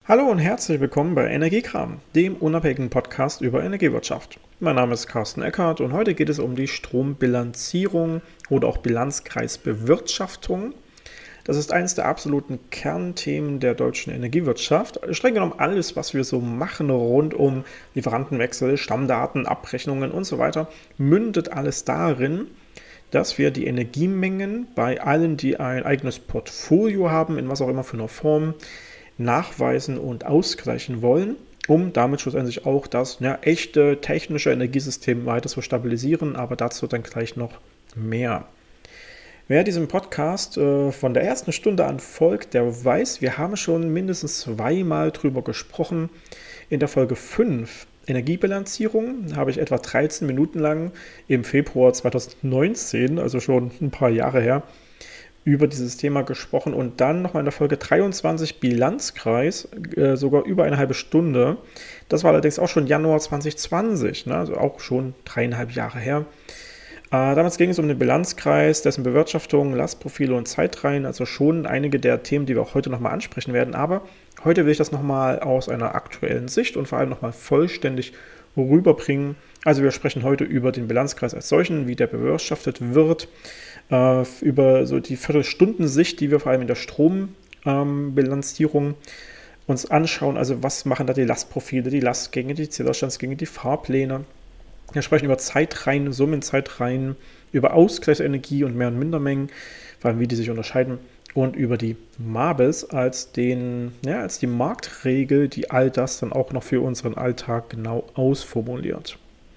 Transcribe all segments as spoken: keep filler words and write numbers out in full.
Hallo und herzlich willkommen bei Energiekram, dem unabhängigen Podcast über Energiewirtschaft. Mein Name ist Carsten Eckert und heute geht es um die Strombilanzierung oder auch Bilanzkreisbewirtschaftung. Das ist eines der absoluten Kernthemen der deutschen Energiewirtschaft. Streng genommen alles, was wir so machen rund um Lieferantenwechsel, Stammdaten, Abrechnungen und so weiter, mündet alles darin, dass wir die Energiemengen bei allen, die ein eigenes Portfolio haben, in was auch immer für einer Form, nachweisen und ausgleichen wollen, um damit schlussendlich auch das ja, echte technische Energiesystem weiter zu stabilisieren, aber dazu dann gleich noch mehr. Wer diesem Podcast äh, von der ersten Stunde an folgt, der weiß, wir haben schon mindestens zweimal drüber gesprochen. In der Folge fünf Energiebilanzierung habe ich etwa dreizehn Minuten lang im Februar zweitausendneunzehn, also schon ein paar Jahre her, über dieses Thema gesprochen und dann nochmal in der Folge dreiundzwanzig Bilanzkreis, äh, sogar über eine halbe Stunde. Das war allerdings auch schon Januar zweitausendzwanzig, ne? Also auch schon dreieinhalb Jahre her. Äh, damals ging es um den Bilanzkreis, dessen Bewirtschaftung, Lastprofile und Zeitreihen, also schon einige der Themen, die wir auch heute nochmal ansprechen werden. Aber heute will ich das nochmal aus einer aktuellen Sicht und vor allem nochmal vollständig rüberbringen. Also wir sprechen heute über den Bilanzkreis als solchen, wie der bewirtschaftet wird, äh, über so die Viertelstundensicht, die wir vor allem in der Strombilanzierung ähm, uns anschauen. Also was machen da die Lastprofile, die Lastgänge, die Zählerstandsgänge, die Fahrpläne. Wir sprechen über Zeitreihen, Summenzeitreihen, über Ausgleichsenergie und Mehr- und Mindermengen, vor allem wie die sich unterscheiden, und über die MABES als, den, ja, als die Marktregel, die all das dann auch noch für unseren Alltag genau ausformuliert.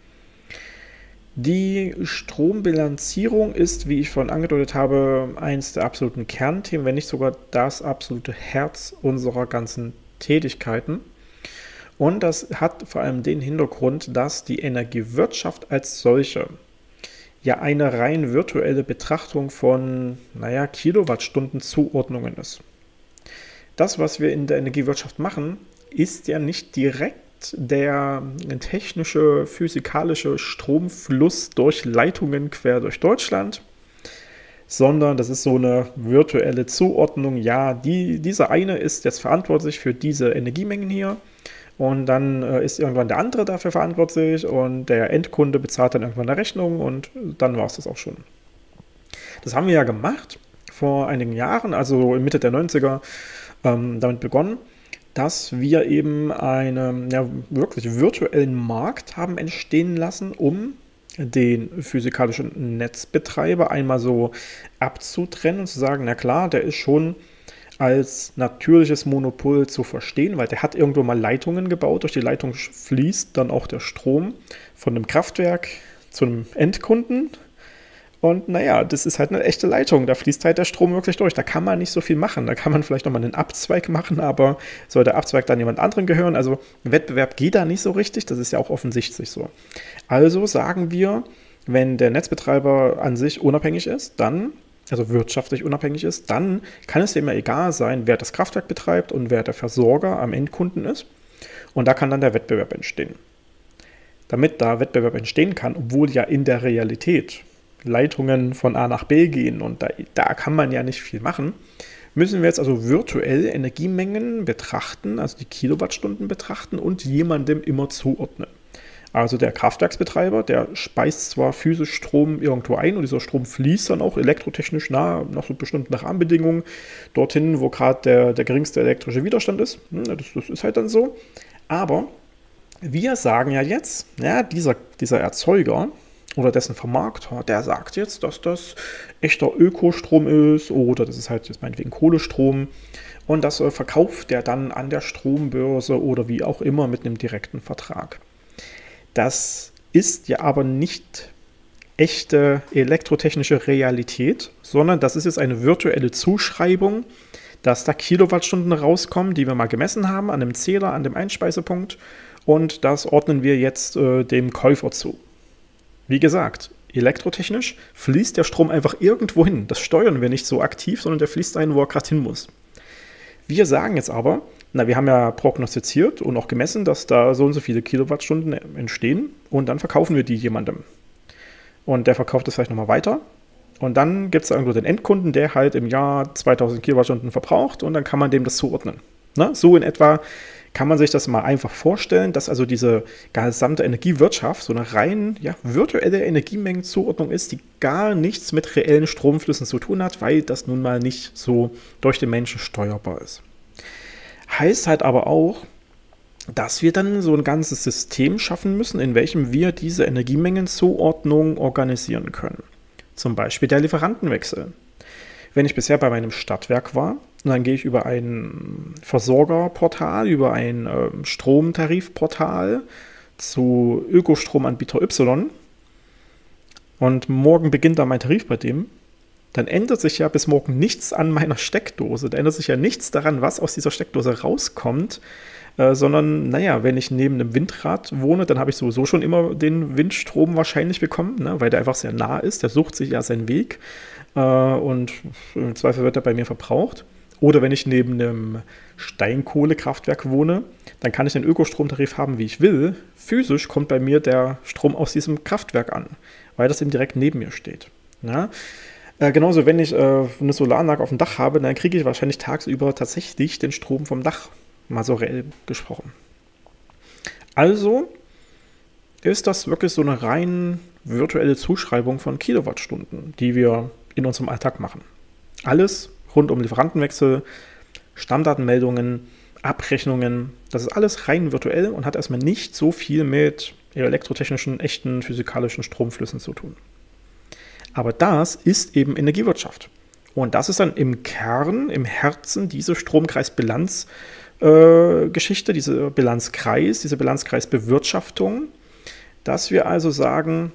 Die Strombilanzierung ist, wie ich vorhin angedeutet habe, eines der absoluten Kernthemen, wenn nicht sogar das absolute Herz unserer ganzen Tätigkeiten. Und das hat vor allem den Hintergrund, dass die Energiewirtschaft als solche ja eine rein virtuelle Betrachtung von, naja, Kilowattstunden-Zuordnungen ist. Das, was wir in der Energiewirtschaft machen, ist ja nicht direkt der technische, physikalische Stromfluss durch Leitungen quer durch Deutschland, sondern das ist so eine virtuelle Zuordnung. Ja, die, dieser eine ist jetzt verantwortlich für diese Energiemengen hier. Und dann äh, ist irgendwann der andere dafür verantwortlich und der Endkunde bezahlt dann irgendwann eine Rechnung und dann war es das auch schon. Das haben wir ja gemacht vor einigen Jahren, also Mitte der neunziger, ähm, damit begonnen, dass wir eben einen ja, wirklich virtuellen Markt haben entstehen lassen, um den physikalischen Netzbetreiber einmal so abzutrennen und zu sagen, na klar, der ist schon als natürliches Monopol zu verstehen, weil der hat irgendwo mal Leitungen gebaut. Durch die Leitung fließt dann auch der Strom von einem Kraftwerk zu einem Endkunden. Und naja, das ist halt eine echte Leitung. Da fließt halt der Strom wirklich durch. Da kann man nicht so viel machen. Da kann man vielleicht nochmal einen Abzweig machen, aber soll der Abzweig dann jemand anderem gehören? Also Wettbewerb geht da nicht so richtig. Das ist ja auch offensichtlich so. Also sagen wir, wenn der Netzbetreiber an sich unabhängig ist, dann also wirtschaftlich unabhängig ist, dann kann es dem ja egal sein, wer das Kraftwerk betreibt und wer der Versorger am Endkunden ist. Und da kann dann der Wettbewerb entstehen. Damit da Wettbewerb entstehen kann, obwohl ja in der Realität Leitungen von A nach B gehen und da, da kann man ja nicht viel machen, müssen wir jetzt also virtuell Energiemengen betrachten, also die Kilowattstunden betrachten und jemandem immer zuordnen. Also der Kraftwerksbetreiber, der speist zwar physisch Strom irgendwo ein und dieser Strom fließt dann auch elektrotechnisch nah, nach so bestimmten Rahmenbedingungen, dorthin, wo gerade der, der geringste elektrische Widerstand ist. Das, das ist halt dann so. Aber wir sagen ja jetzt, ja, dieser, dieser Erzeuger oder dessen Vermarkter, der sagt jetzt, dass das echter Ökostrom ist oder das ist halt jetzt meinetwegen Kohlestrom und das verkauft der dann an der Strombörse oder wie auch immer mit einem direkten Vertrag. Das ist ja aber nicht echte elektrotechnische Realität, sondern das ist jetzt eine virtuelle Zuschreibung, dass da Kilowattstunden rauskommen, die wir mal gemessen haben an dem Zähler, an dem Einspeisepunkt und das ordnen wir jetzt äh, dem Käufer zu. Wie gesagt, elektrotechnisch fließt der Strom einfach irgendwo hin. Das steuern wir nicht so aktiv, sondern der fließt dahin, wo er gerade hin muss. Wir sagen jetzt aber, na, wir haben ja prognostiziert und auch gemessen, dass da so und so viele Kilowattstunden entstehen und dann verkaufen wir die jemandem. Und der verkauft das vielleicht nochmal weiter und dann gibt es irgendwo den Endkunden, der halt im Jahr zweitausend Kilowattstunden verbraucht und dann kann man dem das zuordnen. Ne? So in etwa kann man sich das mal einfach vorstellen, dass also diese gesamte Energiewirtschaft so eine rein ja, virtuelle Energiemengenzuordnung ist, die gar nichts mit reellen Stromflüssen zu tun hat, weil das nun mal nicht so durch den Menschen steuerbar ist. Heißt halt aber auch, dass wir dann so ein ganzes System schaffen müssen, in welchem wir diese Energiemengenzuordnung organisieren können. Zum Beispiel der Lieferantenwechsel. Wenn ich bisher bei meinem Stadtwerk war, und dann gehe ich über ein Versorgerportal, über ein äh, Stromtarifportal zu Ökostromanbieter Y und morgen beginnt dann mein Tarif bei dem, dann ändert sich ja bis morgen nichts an meiner Steckdose. Da ändert sich ja nichts daran, was aus dieser Steckdose rauskommt, äh, sondern, naja, wenn ich neben einem Windrad wohne, dann habe ich sowieso schon immer den Windstrom wahrscheinlich bekommen, ne, weil der einfach sehr nah ist. Der sucht sich ja seinen Weg äh, und im Zweifel wird er bei mir verbraucht. Oder wenn ich neben einem Steinkohlekraftwerk wohne, dann kann ich den Ökostromtarif haben, wie ich will. Physisch kommt bei mir der Strom aus diesem Kraftwerk an, weil das eben direkt neben mir steht. Ja? Äh, genauso, wenn ich äh, eine Solaranlage auf dem Dach habe, dann kriege ich wahrscheinlich tagsüber tatsächlich den Strom vom Dach, mal so reell gesprochen. Also ist das wirklich so eine rein virtuelle Zuschreibung von Kilowattstunden, die wir in unserem Alltag machen. Alles rund um Lieferantenwechsel, Stammdatenmeldungen, Abrechnungen, das ist alles rein virtuell und hat erstmal nicht so viel mit elektrotechnischen, echten, physikalischen Stromflüssen zu tun. Aber das ist eben Energiewirtschaft. Und das ist dann im Kern, im Herzen diese Stromkreisbilanzgeschichte, äh, diese Bilanzkreis, diese Bilanzkreisbewirtschaftung, dass wir also sagen,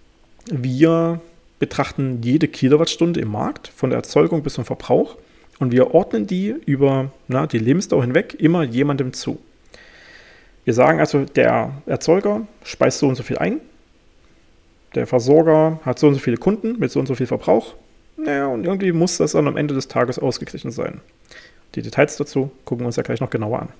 wir betrachten jede Kilowattstunde im Markt, von der Erzeugung bis zum Verbrauch, und wir ordnen die über na, die Lebensdauer hinweg immer jemandem zu. Wir sagen also, der Erzeuger speist so und so viel ein, der Versorger hat so und so viele Kunden mit so und so viel Verbrauch, naja, und irgendwie muss das dann am Ende des Tages ausgeglichen sein. Die Details dazu gucken wir uns ja gleich noch genauer an.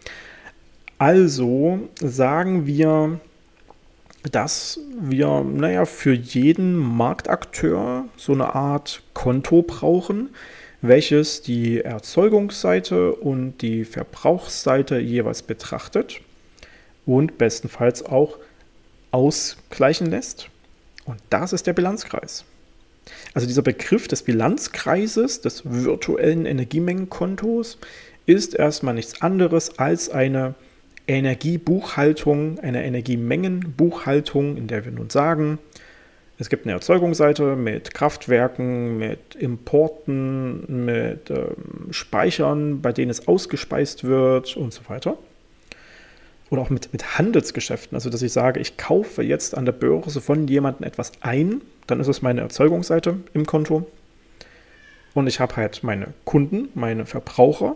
Also sagen wir, dass wir, naja, für jeden Marktakteur so eine Art Konto brauchen, welches die Erzeugungsseite und die Verbrauchsseite jeweils betrachtet und bestenfalls auch ausgleichen lässt. Und das ist der Bilanzkreis. Also dieser Begriff des Bilanzkreises, des virtuellen Energiemengenkontos, ist erstmal nichts anderes als eine Energiebuchhaltung, eine Energiemengenbuchhaltung, in der wir nun sagen, es gibt eine Erzeugungsseite mit Kraftwerken, mit Importen, mit ähm, Speichern, bei denen es ausgespeist wird und so weiter. Oder auch mit, mit Handelsgeschäften, also dass ich sage, ich kaufe jetzt an der Börse von jemandem etwas ein, dann ist es meine Erzeugungsseite im Konto. Und ich habe halt meine Kunden, meine Verbraucher,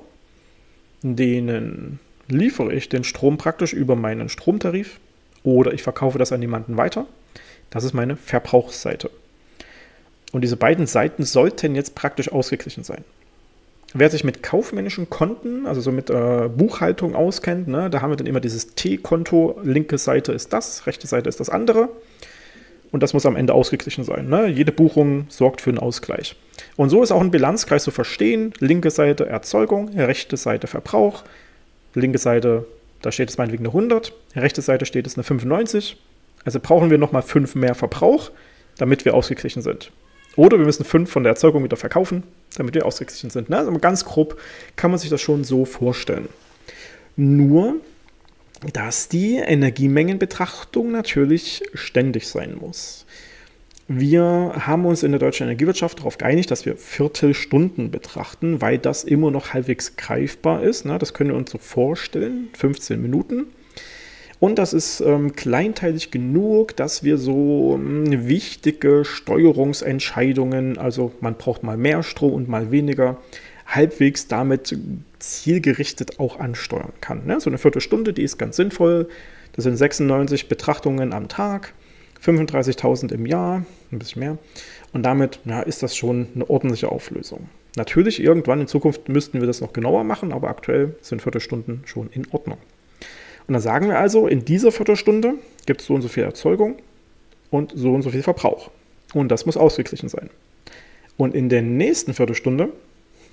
denen liefere ich den Strom praktisch über meinen Stromtarif oder ich verkaufe das an jemanden weiter. Das ist meine Verbrauchsseite. Und diese beiden Seiten sollten jetzt praktisch ausgeglichen sein. Wer sich mit kaufmännischen Konten, also so mit äh, Buchhaltung auskennt, ne, da haben wir dann immer dieses T-Konto, linke Seite ist das, rechte Seite ist das andere. Und das muss am Ende ausgeglichen sein. Ne? Jede Buchung sorgt für einen Ausgleich. Und so ist auch ein Bilanzkreis zu verstehen. Linke Seite Erzeugung, rechte Seite Verbrauch. Linke Seite, da steht es meinetwegen eine hundert, rechte Seite steht es eine fünfundneunzig. Also brauchen wir nochmal fünf mehr Verbrauch, damit wir ausgeglichen sind. Oder wir müssen fünf von der Erzeugung wieder verkaufen, damit wir ausgeglichen sind. Ne? Also ganz grob kann man sich das schon so vorstellen. Nur, dass die Energiemengenbetrachtung natürlich ständig sein muss. Wir haben uns in der deutschen Energiewirtschaft darauf geeinigt, dass wir Viertelstunden betrachten, weil das immer noch halbwegs greifbar ist. Ne? Das können wir uns so vorstellen, fünfzehn Minuten. Und das ist ähm, kleinteilig genug, dass wir so ähm, wichtige Steuerungsentscheidungen, also man braucht mal mehr Strom und mal weniger, halbwegs damit zielgerichtet auch ansteuern kann. Ne? So eine Viertelstunde, die ist ganz sinnvoll. Das sind sechsundneunzig Betrachtungen am Tag, fünfunddreißigtausend im Jahr, ein bisschen mehr. Und damit ja, ist das schon eine ordentliche Auflösung. Natürlich, irgendwann in Zukunft müssten wir das noch genauer machen, aber aktuell sind Viertelstunden schon in Ordnung. Und dann sagen wir also, in dieser Viertelstunde gibt es so und so viel Erzeugung und so und so viel Verbrauch. Und das muss ausgeglichen sein. Und in der nächsten Viertelstunde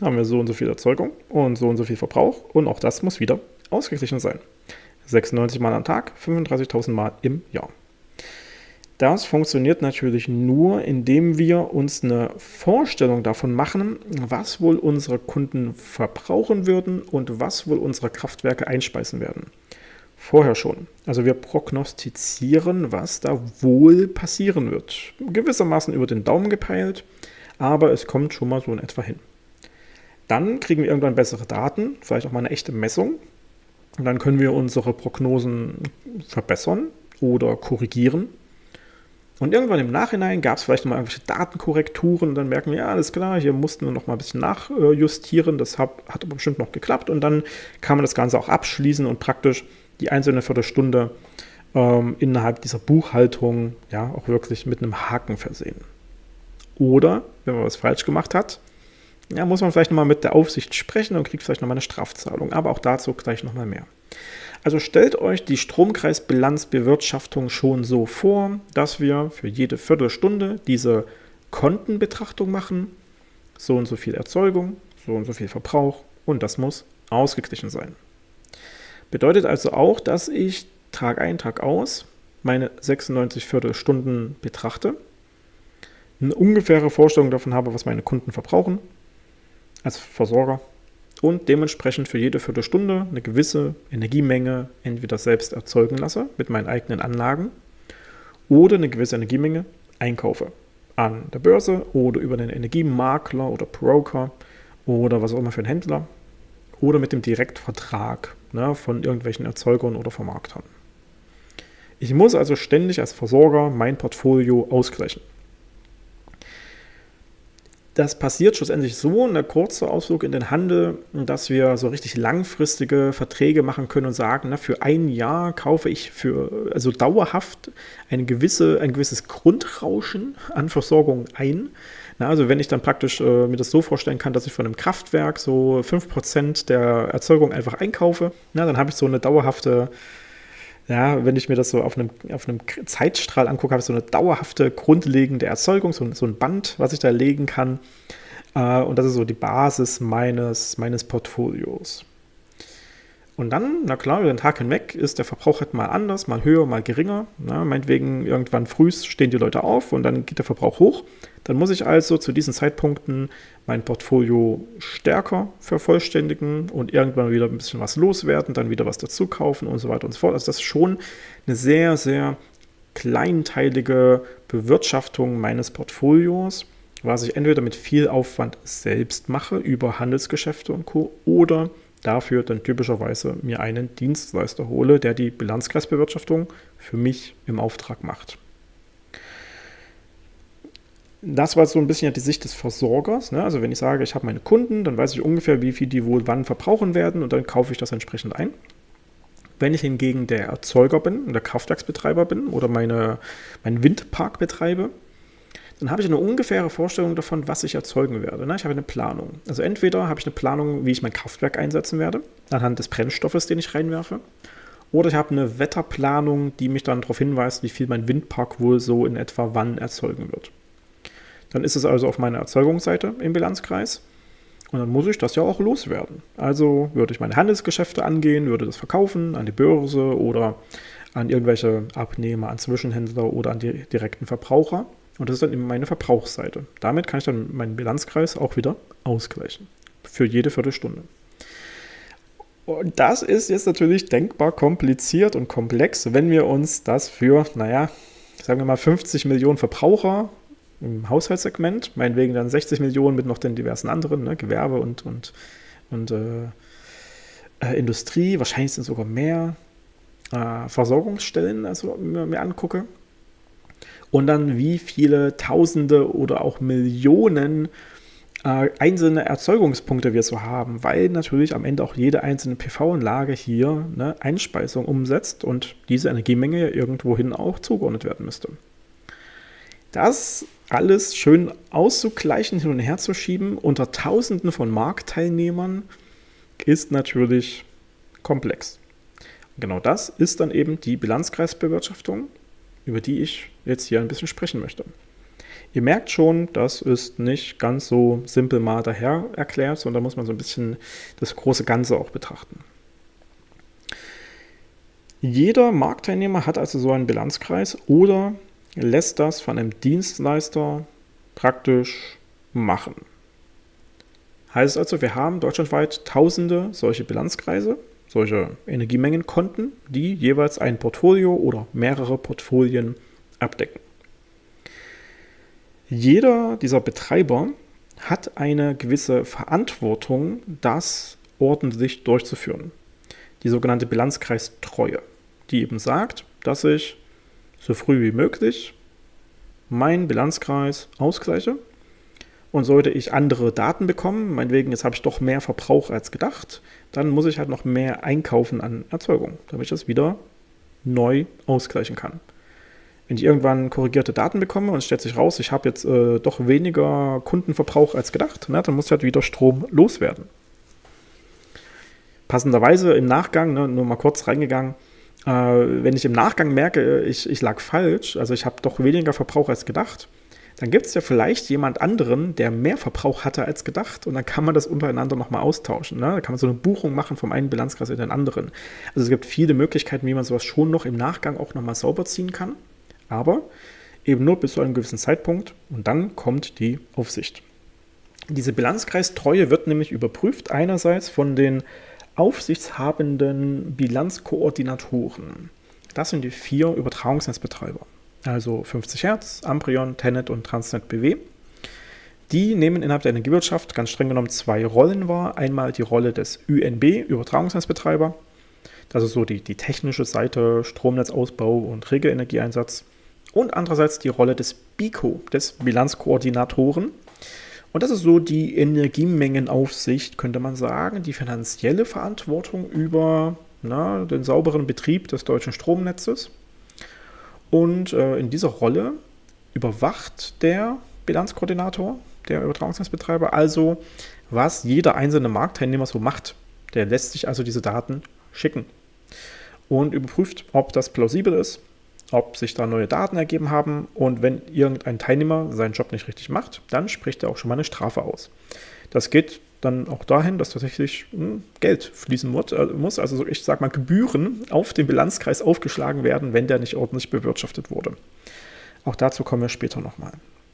haben wir so und so viel Erzeugung und so und so viel Verbrauch und auch das muss wieder ausgeglichen sein. sechsundneunzig Mal am Tag, fünfunddreißigtausend Mal im Jahr. Das funktioniert natürlich nur, indem wir uns eine Vorstellung davon machen, was wohl unsere Kunden verbrauchen würden und was wohl unsere Kraftwerke einspeisen werden. Vorher schon. Also wir prognostizieren, was da wohl passieren wird. Gewissermaßen über den Daumen gepeilt, aber es kommt schon mal so in etwa hin. Dann kriegen wir irgendwann bessere Daten, vielleicht auch mal eine echte Messung. Und dann können wir unsere Prognosen verbessern oder korrigieren. Und irgendwann im Nachhinein gab es vielleicht noch mal irgendwelche Datenkorrekturen und dann merken wir, ja, alles klar, hier mussten wir noch mal ein bisschen nachjustieren, das hat, hat aber bestimmt noch geklappt und dann kann man das Ganze auch abschließen und praktisch die einzelne Viertelstunde ähm, innerhalb dieser Buchhaltung ja auch wirklich mit einem Haken versehen. Oder, wenn man was falsch gemacht hat, ja, muss man vielleicht nochmal mit der Aufsicht sprechen und kriegt vielleicht nochmal eine Strafzahlung, aber auch dazu gleich nochmal mehr. Also stellt euch die Stromkreisbilanzbewirtschaftung schon so vor, dass wir für jede Viertelstunde diese Kontenbetrachtung machen, so und so viel Erzeugung, so und so viel Verbrauch und das muss ausgeglichen sein. Bedeutet also auch, dass ich Tag ein, Tag aus meine sechsundneunzig Viertelstunden betrachte, eine ungefähre Vorstellung davon habe, was meine Kunden verbrauchen als Versorger und dementsprechend für jede Viertelstunde eine gewisse Energiemenge entweder selbst erzeugen lasse mit meinen eigenen Anlagen oder eine gewisse Energiemenge einkaufe an der Börse oder über einen Energiemakler oder Broker oder was auch immer für einen Händler oder mit dem Direktvertrag, ne, von irgendwelchen Erzeugern oder Vermarktern. Ich muss also ständig als Versorger mein Portfolio ausgleichen. Das passiert schlussendlich so, ein kurzer Ausflug in den Handel, dass wir so richtig langfristige Verträge machen können und sagen, na, für ein Jahr kaufe ich für also dauerhaft eine gewisse, ein gewisses Grundrauschen an Versorgung ein. Na, also wenn ich dann praktisch äh, mir das so vorstellen kann, dass ich von einem Kraftwerk so fünf Prozent der Erzeugung einfach einkaufe, na, dann habe ich so eine dauerhafte, ja, wenn ich mir das so auf einem, auf einem Zeitstrahl angucke, habe ich so eine dauerhafte grundlegende Erzeugung, so, so ein Band, was ich da legen kann. Äh, und das ist so die Basis meines, meines Portfolios. Und dann, na klar, über den Tag hinweg ist der Verbrauch halt mal anders, mal höher, mal geringer. Na, meinetwegen irgendwann früh stehen die Leute auf und dann geht der Verbrauch hoch. Dann muss ich also zu diesen Zeitpunkten mein Portfolio stärker vervollständigen und irgendwann wieder ein bisschen was loswerden, dann wieder was dazu kaufen und so weiter und so fort. Also das ist schon eine sehr, sehr kleinteilige Bewirtschaftung meines Portfolios, was ich entweder mit viel Aufwand selbst mache über Handelsgeschäfte und Co. oder dafür dann typischerweise mir einen Dienstleister hole, der die Bilanzkreisbewirtschaftung für mich im Auftrag macht. Das war so ein bisschen die Sicht des Versorgers. Ne? Also wenn ich sage, ich habe meine Kunden, dann weiß ich ungefähr, wie viel die wohl wann verbrauchen werden und dann kaufe ich das entsprechend ein. Wenn ich hingegen der Erzeuger bin und der Kraftwerksbetreiber bin oder meine, meinen Windpark betreibe, dann habe ich eine ungefähre Vorstellung davon, was ich erzeugen werde. Ne? Ich habe eine Planung. Also entweder habe ich eine Planung, wie ich mein Kraftwerk einsetzen werde, anhand des Brennstoffes, den ich reinwerfe, oder ich habe eine Wetterplanung, die mich dann darauf hinweist, wie viel mein Windpark wohl so in etwa wann erzeugen wird. Dann ist es also auf meiner Erzeugungsseite im Bilanzkreis und dann muss ich das ja auch loswerden. Also würde ich meine Handelsgeschäfte angehen, würde das verkaufen an die Börse oder an irgendwelche Abnehmer, an Zwischenhändler oder an die direkten Verbraucher. Und das ist dann eben meine Verbrauchsseite. Damit kann ich dann meinen Bilanzkreis auch wieder ausgleichen. Für jede Viertelstunde. Und das ist jetzt natürlich denkbar kompliziert und komplex, wenn wir uns das für, naja, sagen wir mal fünfzig Millionen Verbraucher im Haushaltssegment, meinetwegen dann sechzig Millionen mit noch den diversen anderen, ne, Gewerbe und, und, und äh, äh, Industrie, wahrscheinlich sind es sogar mehr äh, Versorgungsstellen, also mir, mir angucke. Und dann wie viele Tausende oder auch Millionen äh, einzelne Erzeugungspunkte wir so haben, weil natürlich am Ende auch jede einzelne P V-Anlage hier eine Einspeisung umsetzt und diese Energiemenge ja irgendwohin auch zugeordnet werden müsste. Das alles schön auszugleichen, hin und her zu schieben unter Tausenden von Marktteilnehmern ist natürlich komplex. Und genau das ist dann eben die Bilanzkreisbewirtschaftung, über die ich jetzt hier ein bisschen sprechen möchte. Ihr merkt schon, das ist nicht ganz so simpel mal daher erklärt, sondern da muss man so ein bisschen das große Ganze auch betrachten. Jeder Marktteilnehmer hat also so einen Bilanzkreis oder lässt das von einem Dienstleister praktisch machen. Heißt also, wir haben deutschlandweit tausende solche Bilanzkreise, solche Energiemengenkonten, die jeweils ein Portfolio oder mehrere Portfolien abdecken. Jeder dieser Betreiber hat eine gewisse Verantwortung, das ordentlich durchzuführen. Die sogenannte Bilanzkreistreue, die eben sagt, dass ich so früh wie möglich meinen Bilanzkreis ausgleiche. Und sollte ich andere Daten bekommen, meinetwegen, jetzt habe ich doch mehr Verbrauch als gedacht, dann muss ich halt noch mehr einkaufen an Erzeugung, damit ich das wieder neu ausgleichen kann. Wenn ich irgendwann korrigierte Daten bekomme und es stellt sich raus, ich habe jetzt äh, doch weniger Kundenverbrauch als gedacht, ne, dann muss ich halt wieder Strom loswerden. Passenderweise im Nachgang, ne, nur mal kurz reingegangen, äh, wenn ich im Nachgang merke, ich, ich lag falsch, also ich habe doch weniger Verbrauch als gedacht, dann gibt es ja vielleicht jemand anderen, der mehr Verbrauch hatte als gedacht und dann kann man das untereinander nochmal austauschen. Ne? Da kann man so eine Buchung machen vom einen Bilanzkreis in den anderen. Also es gibt viele Möglichkeiten, wie man sowas schon noch im Nachgang auch nochmal sauber ziehen kann, aber eben nur bis zu einem gewissen Zeitpunkt und dann kommt die Aufsicht. Diese Bilanzkreistreue wird nämlich überprüft einerseits von den aufsichtshabenden Bilanzkoordinatoren. Das sind die vier Übertragungsnetzbetreiber. Also fünfzig Hertz, Amprion, Tennet und Transnet B W. Die nehmen innerhalb der Energiewirtschaft ganz streng genommen zwei Rollen wahr. Einmal die Rolle des Ü N B, Übertragungsnetzbetreiber. Das ist so die, die technische Seite, Stromnetzausbau und Regelenergieeinsatz. Und andererseits die Rolle des B I K O, des Bilanzkoordinatoren. Und das ist so die Energiemengenaufsicht, könnte man sagen, die finanzielle Verantwortung über na, den sauberen Betrieb des deutschen Stromnetzes. Und äh, in dieser Rolle überwacht der Bilanzkoordinator, der Übertragungsnetzbetreiber, also was jeder einzelne Marktteilnehmer so macht. Der lässt sich also diese Daten schicken und überprüft, ob das plausibel ist, ob sich da neue Daten ergeben haben. Und wenn irgendein Teilnehmer seinen Job nicht richtig macht, dann spricht er auch schon mal eine Strafe aus. Das geht dann auch dahin, dass tatsächlich mh, Geld fließen muss, äh, muss. Also ich sage mal, Gebühren auf den Bilanzkreis aufgeschlagen werden, wenn der nicht ordentlich bewirtschaftet wurde. Auch dazu kommen wir später nochmal.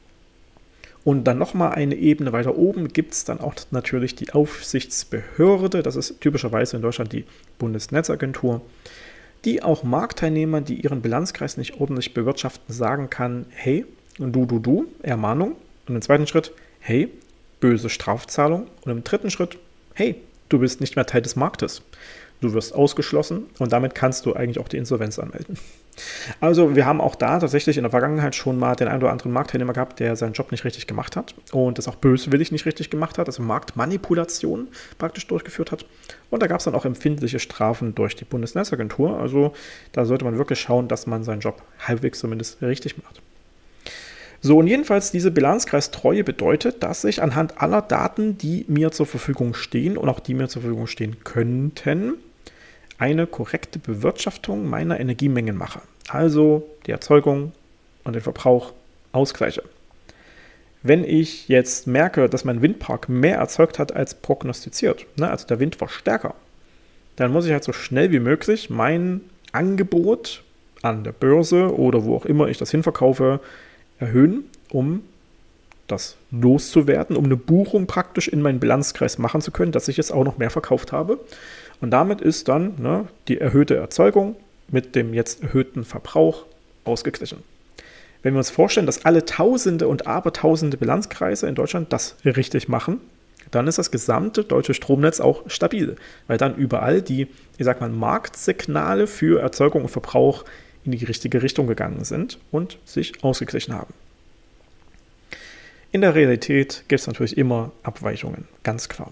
Und dann nochmal eine Ebene weiter oben gibt es dann auch natürlich die Aufsichtsbehörde. Das ist typischerweise in Deutschland die Bundesnetzagentur, die auch Marktteilnehmern, die ihren Bilanzkreis nicht ordentlich bewirtschaften, sagen kann, hey, du, du, du, Ermahnung. Und im zweiten Schritt, hey, böse Strafzahlung. Und im dritten Schritt, hey, du bist nicht mehr Teil des Marktes. Du wirst ausgeschlossen und damit kannst du eigentlich auch die Insolvenz anmelden. Also wir haben auch da tatsächlich in der Vergangenheit schon mal den einen oder anderen Marktteilnehmer gehabt, der seinen Job nicht richtig gemacht hat und das auch böswillig nicht richtig gemacht hat, also Marktmanipulation praktisch durchgeführt hat. Und da gab es dann auch empfindliche Strafen durch die Bundesnetzagentur. Also da sollte man wirklich schauen, dass man seinen Job halbwegs zumindest richtig macht. So, und jedenfalls diese Bilanzkreistreue bedeutet, dass ich anhand aller Daten, die mir zur Verfügung stehen und auch die mir zur Verfügung stehen könnten, eine korrekte Bewirtschaftung meiner Energiemengen mache. Also die Erzeugung und den Verbrauch ausgleiche. Wenn ich jetzt merke, dass mein Windpark mehr erzeugt hat als prognostiziert, ne, also der Wind war stärker, dann muss ich halt so schnell wie möglich mein Angebot an der Börse oder wo auch immer ich das hinverkaufe, erhöhen, um das loszuwerden, um eine Buchung praktisch in meinen Bilanzkreis machen zu können, dass ich jetzt auch noch mehr verkauft habe. Und damit ist dann ne, die erhöhte Erzeugung mit dem jetzt erhöhten Verbrauch ausgeglichen. Wenn wir uns vorstellen, dass alle Tausende und Abertausende Bilanzkreise in Deutschland das richtig machen, dann ist das gesamte deutsche Stromnetz auch stabil, weil dann überall die, ich sag mal, Marktsignale für Erzeugung und Verbrauch in die richtige Richtung gegangen sind und sich ausgeglichen haben. In der Realität gibt es natürlich immer Abweichungen, ganz klar.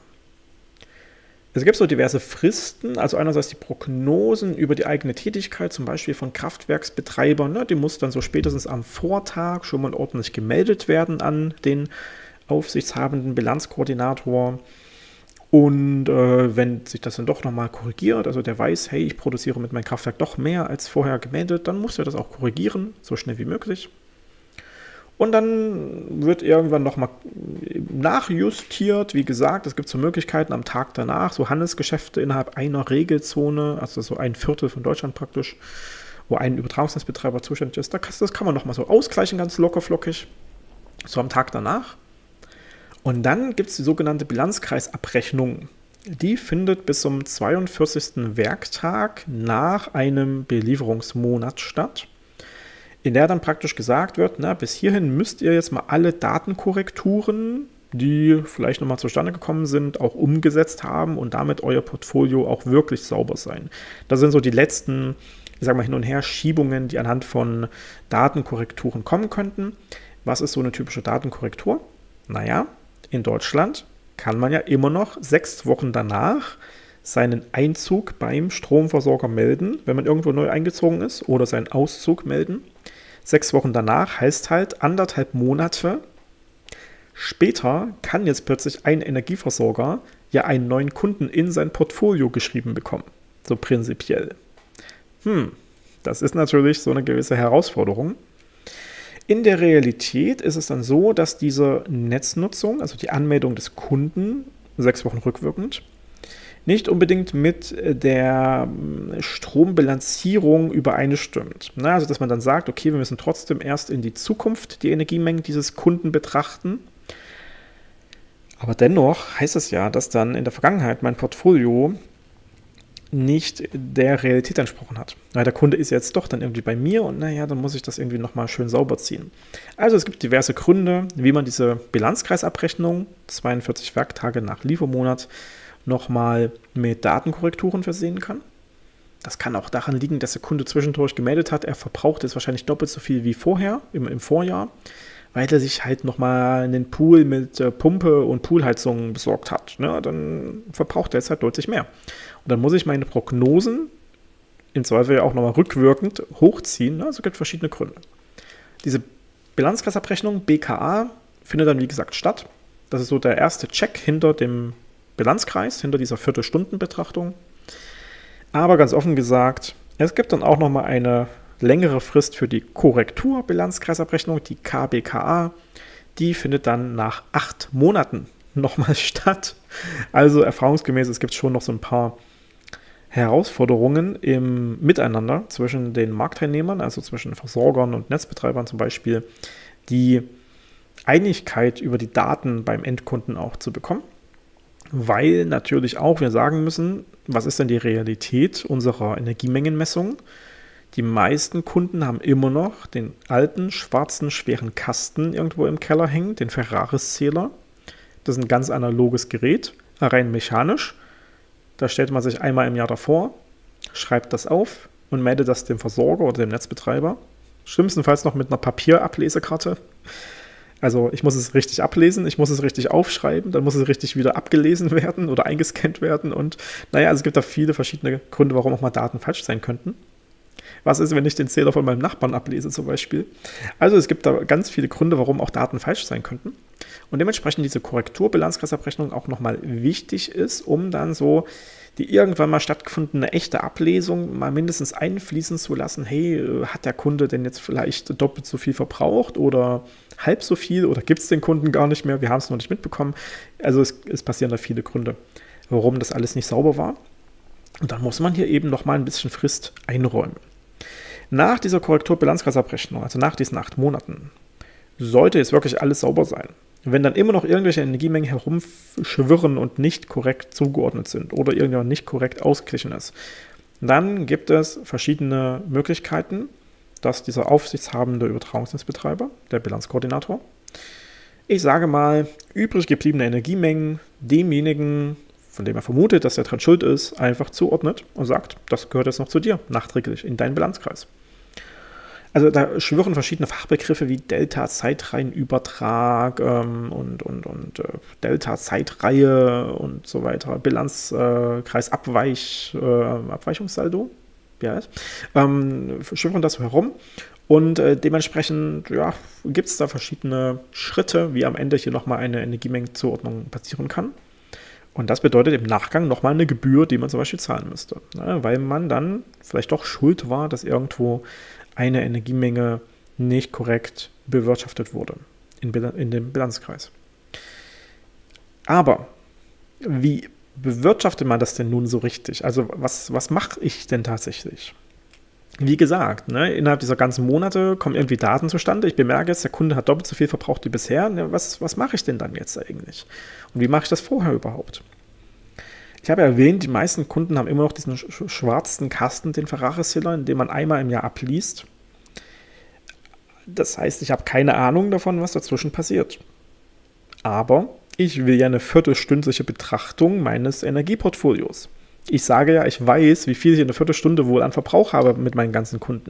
Es gibt so diverse Fristen, also einerseits die Prognosen über die eigene Tätigkeit, zum Beispiel von Kraftwerksbetreibern, ne, die muss dann so spätestens am Vortag schon mal ordentlich gemeldet werden an den aufsichtshabenden Bilanzkoordinator. Und äh, wenn sich das dann doch nochmal korrigiert, also der weiß, hey, ich produziere mit meinem Kraftwerk doch mehr als vorher gemeldet, dann muss er das auch korrigieren, so schnell wie möglich. Und dann wird irgendwann nochmal nachjustiert. Wie gesagt, es gibt so Möglichkeiten am Tag danach, so Handelsgeschäfte innerhalb einer Regelzone, also so ein Viertel von Deutschland praktisch, wo ein Übertragungsnetzbetreiber zuständig ist. Das kann man nochmal so ausgleichen, ganz locker flockig, so am Tag danach. Und dann gibt es die sogenannte Bilanzkreisabrechnung. Die findet bis zum zweiundvierzigsten Werktag nach einem Belieferungsmonat statt, in der dann praktisch gesagt wird, na, bis hierhin müsst ihr jetzt mal alle Datenkorrekturen, die vielleicht nochmal zustande gekommen sind, auch umgesetzt haben und damit euer Portfolio auch wirklich sauber sein. Das sind so die letzten, ich sag mal, Hin- und Her-Schiebungen, die anhand von Datenkorrekturen kommen könnten. Was ist so eine typische Datenkorrektur? Naja, in Deutschland kann man ja immer noch sechs Wochen danach seinen Einzug beim Stromversorger melden, wenn man irgendwo neu eingezogen ist, oder seinen Auszug melden. Sechs Wochen danach heißt halt anderthalb Monate später kann jetzt plötzlich ein Energieversorger ja einen neuen Kunden in sein Portfolio geschrieben bekommen. So prinzipiell. Hm, das ist natürlich so eine gewisse Herausforderung. In der Realität ist es dann so, dass diese Netznutzung, also die Anmeldung des Kunden, sechs Wochen rückwirkend, nicht unbedingt mit der Strombilanzierung übereinstimmt. Na, also dass man dann sagt, okay, wir müssen trotzdem erst in die Zukunft die Energiemengen dieses Kunden betrachten. Aber dennoch heißt es ja, dass dann in der Vergangenheit mein Portfolio nicht der Realität entsprochen hat. Na, der Kunde ist jetzt doch dann irgendwie bei mir und naja, dann muss ich das irgendwie nochmal schön sauber ziehen. Also es gibt diverse Gründe, wie man diese Bilanzkreisabrechnung, zweiundvierzig Werktage nach Liefermonat, nochmal mit Datenkorrekturen versehen kann. Das kann auch daran liegen, dass der Kunde zwischendurch gemeldet hat, er verbraucht jetzt wahrscheinlich doppelt so viel wie vorher, im, im Vorjahr, weil er sich halt nochmal einen Pool mit äh, Pumpe und Poolheizung besorgt hat. Ne? Dann verbraucht er jetzt halt deutlich mehr. Und dann muss ich meine Prognosen im Zweifel ja auch nochmal rückwirkend hochziehen. Ne? Also es gibt verschiedene Gründe. Diese Bilanzkreisabrechnung, B K A, findet dann wie gesagt statt. Das ist so der erste Check hinter dem Bilanzkreis, hinter dieser Viertelstundenbetrachtung. Aber ganz offen gesagt, es gibt dann auch nochmal eine längere Frist für die Korrektur-Bilanzkreisabrechnung, die K B K A. Die findet dann nach acht Monaten nochmal statt. Also erfahrungsgemäß, es gibt schon noch so ein paar Herausforderungen im Miteinander zwischen den Marktteilnehmern, also zwischen Versorgern und Netzbetreibern zum Beispiel, die Einigkeit über die Daten beim Endkunden auch zu bekommen. Weil natürlich auch wir sagen müssen, was ist denn die Realität unserer Energiemengenmessung? Die meisten Kunden haben immer noch den alten, schwarzen, schweren Kasten irgendwo im Keller hängen, den Ferraris-Zähler. Das ist ein ganz analoges Gerät, rein mechanisch. Da stellt man sich einmal im Jahr davor, schreibt das auf und meldet das dem Versorger oder dem Netzbetreiber. Schlimmstenfalls noch mit einer Papierablesekarte. Also ich muss es richtig ablesen, ich muss es richtig aufschreiben, dann muss es richtig wieder abgelesen werden oder eingescannt werden. Und naja, also es gibt da viele verschiedene Gründe, warum auch mal Daten falsch sein könnten. Was ist, wenn ich den Zähler von meinem Nachbarn ablese zum Beispiel? Also es gibt da ganz viele Gründe, warum auch Daten falsch sein könnten. Und dementsprechend diese Korrekturbilanzkreisabrechnung auch nochmal wichtig ist, um dann so die irgendwann mal stattgefundene echte Ablesung mal mindestens einfließen zu lassen. Hey, hat der Kunde denn jetzt vielleicht doppelt so viel verbraucht oder halb so viel oder gibt es den Kunden gar nicht mehr? Wir haben es noch nicht mitbekommen. Also es, es passieren da viele Gründe, warum das alles nicht sauber war. Und dann muss man hier eben nochmal ein bisschen Frist einräumen. Nach dieser Korrekturbilanzkreisabrechnung, also nach diesen acht Monaten, sollte jetzt wirklich alles sauber sein. Wenn dann immer noch irgendwelche Energiemengen herumschwirren und nicht korrekt zugeordnet sind oder irgendjemand nicht korrekt ausgeglichen ist, dann gibt es verschiedene Möglichkeiten, dass dieser aufsichtshabende Übertragungsnetzbetreiber, der Bilanzkoordinator, ich sage mal, übrig gebliebene Energiemengen demjenigen, von dem er vermutet, dass er dran schuld ist, einfach zuordnet und sagt, das gehört jetzt noch zu dir, nachträglich in deinen Bilanzkreis. Also da schwirren verschiedene Fachbegriffe wie Delta-Zeitreihenübertrag ähm, und, und, und äh, Delta-Zeitreihe und so weiter, Bilanzkreisabweich, äh, äh, Abweichungssaldo, wie heißt, ähm, schwirren das herum. Und äh, dementsprechend ja, gibt es da verschiedene Schritte, wie am Ende hier nochmal eine Energiemengenzuordnung passieren kann. Und das bedeutet im Nachgang nochmal eine Gebühr, die man zum Beispiel zahlen müsste. Ne? Weil man dann vielleicht doch schuld war, dass irgendwo eine Energiemenge nicht korrekt bewirtschaftet wurde in, in dem Bilanzkreis. Aber wie bewirtschaftet man das denn nun so richtig? Also was, was mache ich denn tatsächlich? Wie gesagt, ne, innerhalb dieser ganzen Monate kommen irgendwie Daten zustande. Ich bemerke jetzt, der Kunde hat doppelt so viel verbraucht wie bisher. Ne, was, was mache ich denn dann jetzt eigentlich? Und wie mache ich das vorher überhaupt? Ich habe ja erwähnt, die meisten Kunden haben immer noch diesen sch schwarzen Kasten, den Ferrari-Seller, in dem man einmal im Jahr abliest. Das heißt, ich habe keine Ahnung davon, was dazwischen passiert. Aber ich will ja eine viertelstündliche Betrachtung meines Energieportfolios. Ich sage ja, ich weiß, wie viel ich in einer Viertelstunde wohl an Verbrauch habe mit meinen ganzen Kunden.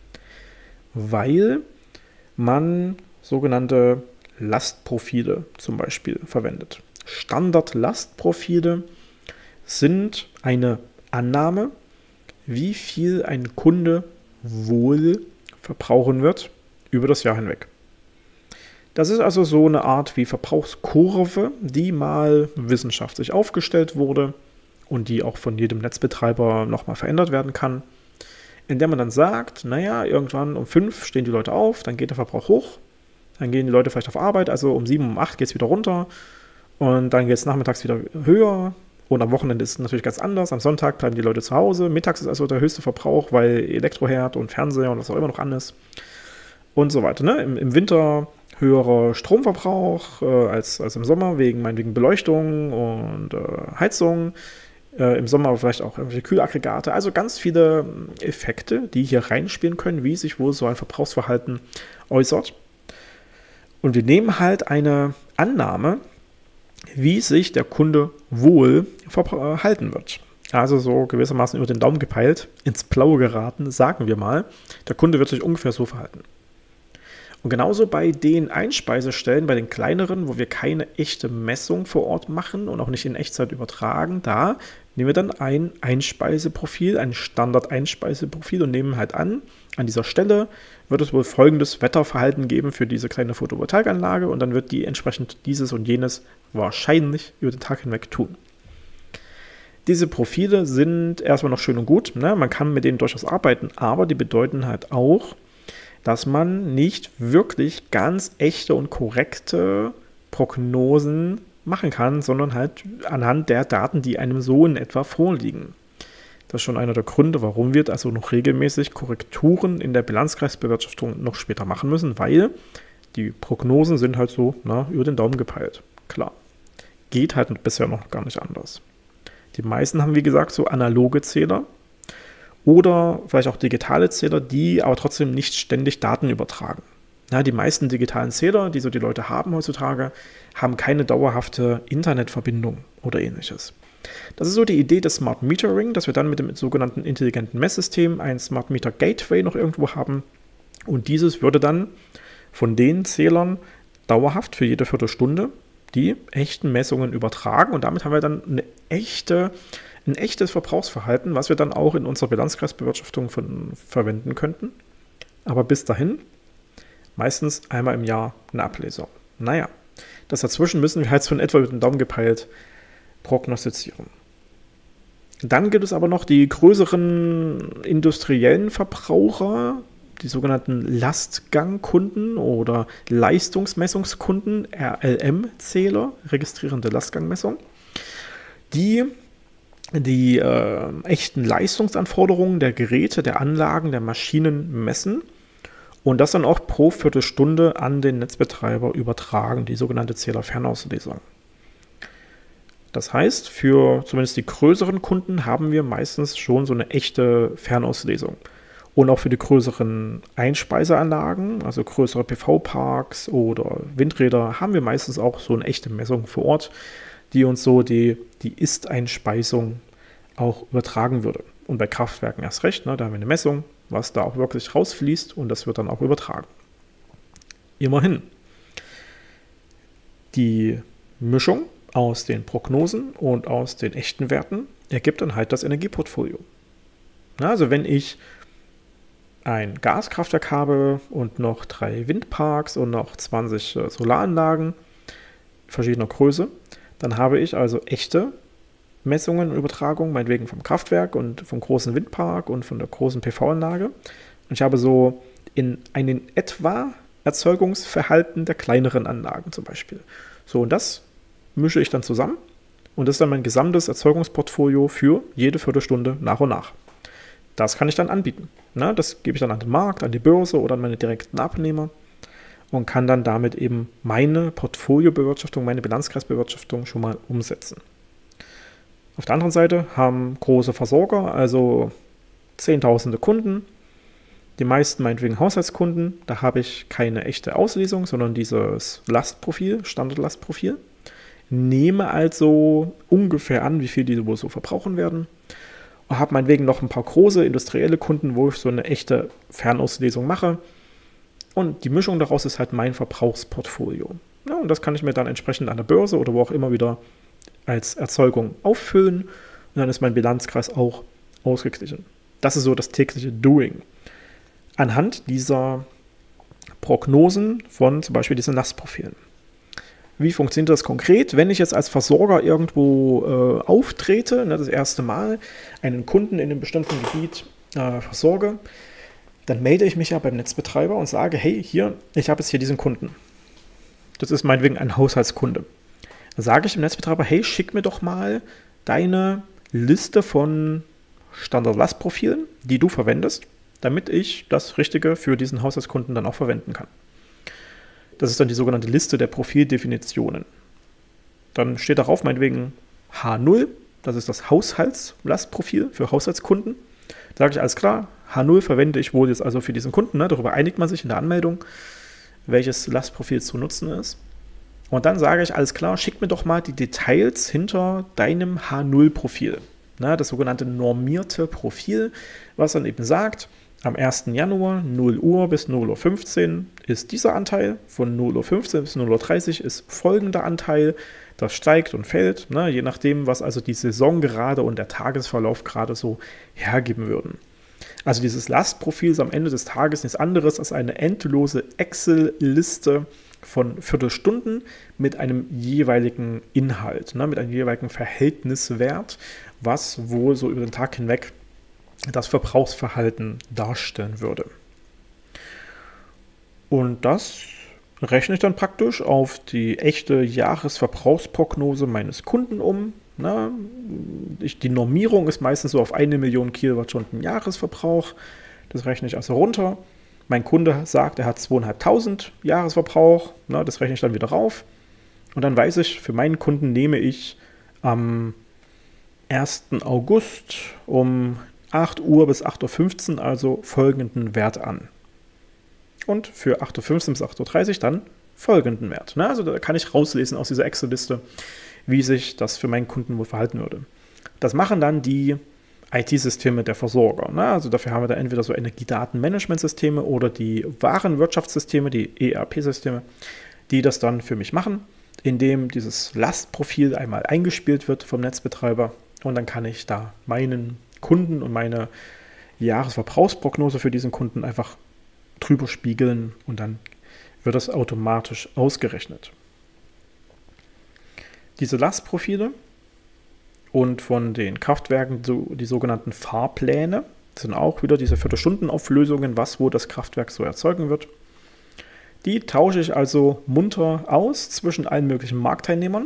Weil man sogenannte Lastprofile zum Beispiel verwendet. Standard-Lastprofile sind eine Annahme, wie viel ein Kunde wohl verbrauchen wird über das Jahr hinweg. Das ist also so eine Art wie Verbrauchskurve, die mal wissenschaftlich aufgestellt wurde und die auch von jedem Netzbetreiber nochmal verändert werden kann, in der man dann sagt, naja, irgendwann um fünf stehen die Leute auf, dann geht der Verbrauch hoch, dann gehen die Leute vielleicht auf Arbeit, also um sieben, um acht geht es wieder runter und dann geht es nachmittags wieder höher und am Wochenende ist es natürlich ganz anders, am Sonntag bleiben die Leute zu Hause, mittags ist also der höchste Verbrauch, weil Elektroherd und Fernseher und was auch immer noch an ist und so weiter. Ne? Im, im Winter höherer Stromverbrauch äh, als, als im Sommer, wegen meinetwegen Beleuchtung und äh, Heizung. Äh, Im Sommer vielleicht auch irgendwelche Kühlaggregate. Also ganz viele Effekte, die hier reinspielen können, wie sich wohl so ein Verbrauchsverhalten äußert. Und wir nehmen halt eine Annahme, wie sich der Kunde wohl verhalten wird. Also so gewissermaßen über den Daumen gepeilt, ins Blaue geraten, sagen wir mal, der Kunde wird sich ungefähr so verhalten. Und genauso bei den Einspeisestellen, bei den kleineren, wo wir keine echte Messung vor Ort machen und auch nicht in Echtzeit übertragen, da nehmen wir dann ein Einspeiseprofil, ein Standard-Einspeiseprofil und nehmen halt an, an dieser Stelle wird es wohl folgendes Wetterverhalten geben für diese kleine Photovoltaikanlage und dann wird die entsprechend dieses und jenes wahrscheinlich über den Tag hinweg tun. Diese Profile sind erstmal noch schön und gut, ne? Man kann mit denen durchaus arbeiten, aber die bedeuten halt auch, dass man nicht wirklich ganz echte und korrekte Prognosen machen kann, sondern halt anhand der Daten, die einem so in etwa vorliegen. Das ist schon einer der Gründe, warum wir also noch regelmäßig Korrekturen in der Bilanzkreisbewirtschaftung noch später machen müssen, weil die Prognosen sind halt so na, über den Daumen gepeilt. Klar, geht halt bisher noch gar nicht anders. Die meisten haben, wie gesagt, so analoge Zähler, oder vielleicht auch digitale Zähler, die aber trotzdem nicht ständig Daten übertragen. Ja, die meisten digitalen Zähler, die so die Leute haben heutzutage, haben keine dauerhafte Internetverbindung oder ähnliches. Das ist so die Idee des Smart Metering, dass wir dann mit dem sogenannten intelligenten Messsystem ein Smart Meter Gateway noch irgendwo haben. Und dieses würde dann von den Zählern dauerhaft für jede Viertelstunde die echten Messungen übertragen. Und damit haben wir dann eine echte ein echtes Verbrauchsverhalten, was wir dann auch in unserer Bilanzkreisbewirtschaftung von, verwenden könnten. Aber bis dahin meistens einmal im Jahr eine Ablesung. Naja, das dazwischen müssen wir halt so in etwa mit dem Daumen gepeilt prognostizieren. Dann gibt es aber noch die größeren industriellen Verbraucher, die sogenannten Lastgangkunden oder Leistungsmessungskunden, R L M-Zähler, registrierende Lastgangmessung, die die äh, echten Leistungsanforderungen der Geräte, der Anlagen, der Maschinen messen und das dann auch pro Viertelstunde an den Netzbetreiber übertragen, die sogenannte Zählerfernauslesung. Das heißt, für zumindest die größeren Kunden haben wir meistens schon so eine echte Fernauslesung. Und auch für die größeren Einspeiseanlagen, also größere P V-Parks oder Windräder, haben wir meistens auch so eine echte Messung vor Ort, die uns so die, die Ist-Einspeisung auch übertragen würde. Und bei Kraftwerken erst recht, ne, da haben wir eine Messung, was da auch wirklich rausfließt und das wird dann auch übertragen. Immerhin. Die Mischung aus den Prognosen und aus den echten Werten ergibt dann halt das Energieportfolio. Na, also wenn ich ein Gaskraftwerk habe und noch drei Windparks und noch zwanzig äh, Solaranlagen verschiedener Größe, dann habe ich also echte Messungen und Übertragungen, meinetwegen vom Kraftwerk und vom großen Windpark und von der großen P V-Anlage. Und ich habe so in einen etwa Erzeugungsverhalten der kleineren Anlagen zum Beispiel. So, und das mische ich dann zusammen und das ist dann mein gesamtes Erzeugungsportfolio für jede Viertelstunde nach und nach. Das kann ich dann anbieten. Ne? Das gebe ich dann an den Markt, an die Börse oder an meine direkten Abnehmer und kann dann damit eben meine Portfoliobewirtschaftung, meine Bilanzkreisbewirtschaftung schon mal umsetzen. Auf der anderen Seite haben große Versorger, also Zehntausende Kunden, die meisten meinetwegen Haushaltskunden, da habe ich keine echte Auslesung, sondern dieses Lastprofil, Standardlastprofil. Nehme also ungefähr an, wie viel die wohl so verbrauchen werden. Und habe meinetwegen noch ein paar große industrielle Kunden, wo ich so eine echte Fernauslesung mache. Und die Mischung daraus ist halt mein Verbrauchsportfolio. Ja, und das kann ich mir dann entsprechend an der Börse oder wo auch immer wieder als Erzeugung auffüllen. Und dann ist mein Bilanzkreis auch ausgeglichen. Das ist so das tägliche Doing. Anhand dieser Prognosen von zum Beispiel diesen Lastprofilen. Wie funktioniert das konkret? Wenn ich jetzt als Versorger irgendwo äh, auftrete, ne, das erste Mal einen Kunden in einem bestimmten Gebiet äh, versorge, dann melde ich mich ja beim Netzbetreiber und sage, hey, hier, ich habe jetzt hier diesen Kunden. Das ist meinetwegen ein Haushaltskunde. Dann sage ich dem Netzbetreiber, hey, schick mir doch mal deine Liste von Standard-Lastprofilen, die du verwendest, damit ich das Richtige für diesen Haushaltskunden dann auch verwenden kann. Das ist dann die sogenannte Liste der Profildefinitionen. Dann steht darauf meinetwegen H null, das ist das Haushaltslastprofil für Haushaltskunden. Da sage ich, alles klar, H null verwende ich wohl jetzt also für diesen Kunden. Ne? Darüber einigt man sich in der Anmeldung, welches Lastprofil zu nutzen ist. Und dann sage ich, alles klar, schick mir doch mal die Details hinter deinem H null Profil. Ne? Das sogenannte normierte Profil, was dann eben sagt, am ersten Januar null Uhr bis null Uhr fünfzehn ist dieser Anteil, von null Uhr fünfzehn bis null Uhr dreißig ist folgender Anteil, das steigt und fällt, ne, je nachdem, was also die Saison gerade und der Tagesverlauf gerade so hergeben würden. Also dieses Lastprofil ist am Ende des Tages nichts anderes als eine endlose Excel-Liste von Viertelstunden mit einem jeweiligen Inhalt, ne, mit einem jeweiligen Verhältniswert, was wohl so über den Tag hinweg das Verbrauchsverhalten darstellen würde. Und das rechne ich dann praktisch auf die echte Jahresverbrauchsprognose meines Kunden um. Na, ich, die Normierung ist meistens so auf eine Million Kilowattstunden Jahresverbrauch. Das rechne ich also runter. Mein Kunde sagt, er hat zweitausendfünfhundert Jahresverbrauch. Na, das rechne ich dann wieder rauf. Und dann weiß ich, für meinen Kunden nehme ich am ersten August um acht Uhr bis acht Uhr fünfzehn also folgenden Wert an. Und für acht Uhr fünfzehn bis acht Uhr dreißig dann folgenden Wert. Ne? Also da kann ich rauslesen aus dieser Excel-Liste, wie sich das für meinen Kunden wohl verhalten würde. Das machen dann die I T-Systeme der Versorger. Ne? Also dafür haben wir da entweder so Energiedatenmanagementsysteme oder die Warenwirtschaftssysteme, die E R P-Systeme, die das dann für mich machen, indem dieses Lastprofil einmal eingespielt wird vom Netzbetreiber und dann kann ich da meinen Kunden und meine Jahresverbrauchsprognose für diesen Kunden einfach drüber spiegeln und dann wird das automatisch ausgerechnet. Diese Lastprofile und von den Kraftwerken so die sogenannten Fahrpläne sind auch wieder diese Viertelstundenauflösungen, was wo das Kraftwerk so erzeugen wird. Die tausche ich also munter aus zwischen allen möglichen Marktteilnehmern.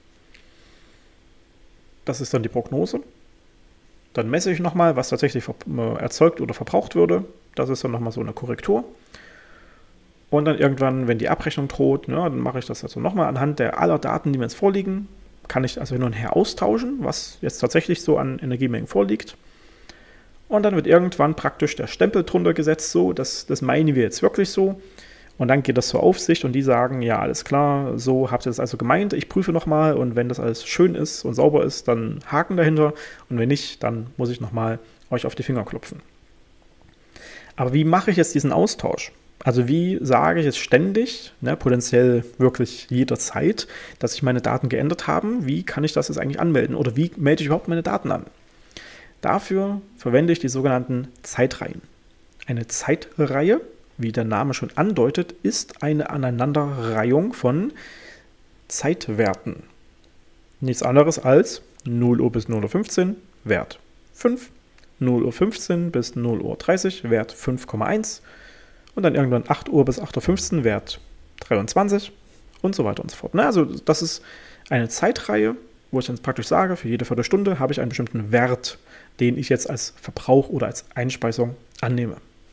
Das ist dann die Prognose. Dann messe ich nochmal, was tatsächlich erzeugt oder verbraucht würde. Das ist dann nochmal so eine Korrektur. Und dann irgendwann, wenn die Abrechnung droht, ja, dann mache ich das also nochmal anhand der aller Daten, die mir jetzt vorliegen. Kann ich also hin und her austauschen, was jetzt tatsächlich so an Energiemengen vorliegt. Und dann wird irgendwann praktisch der Stempel drunter gesetzt, so, das, das meinen wir jetzt wirklich so. Und dann geht das zur Aufsicht und die sagen, ja, alles klar, so habt ihr das also gemeint, ich prüfe nochmal und wenn das alles schön ist und sauber ist, dann Haken dahinter und wenn nicht, dann muss ich nochmal euch auf die Finger klopfen. Aber wie mache ich jetzt diesen Austausch? Also wie sage ich jetzt ständig, ne, potenziell wirklich jederzeit, dass sich meine Daten geändert haben? Wie kann ich das jetzt eigentlich anmelden oder wie melde ich überhaupt meine Daten an? Dafür verwende ich die sogenannten Zeitreihen. Eine Zeitreihe, wie der Name schon andeutet, ist eine Aneinanderreihung von Zeitwerten. Nichts anderes als null Uhr bis null Uhr fünfzehn, Wert fünf, null Uhr fünfzehn bis null Uhr dreißig, Wert fünf Komma eins und dann irgendwann acht Uhr bis acht Uhr fünfzehn Wert dreiundzwanzig und so weiter und so fort. Na, also das ist eine Zeitreihe, wo ich dann praktisch sage, für jede Viertelstunde habe ich einen bestimmten Wert, den ich jetzt als Verbrauch oder als Einspeisung annehme.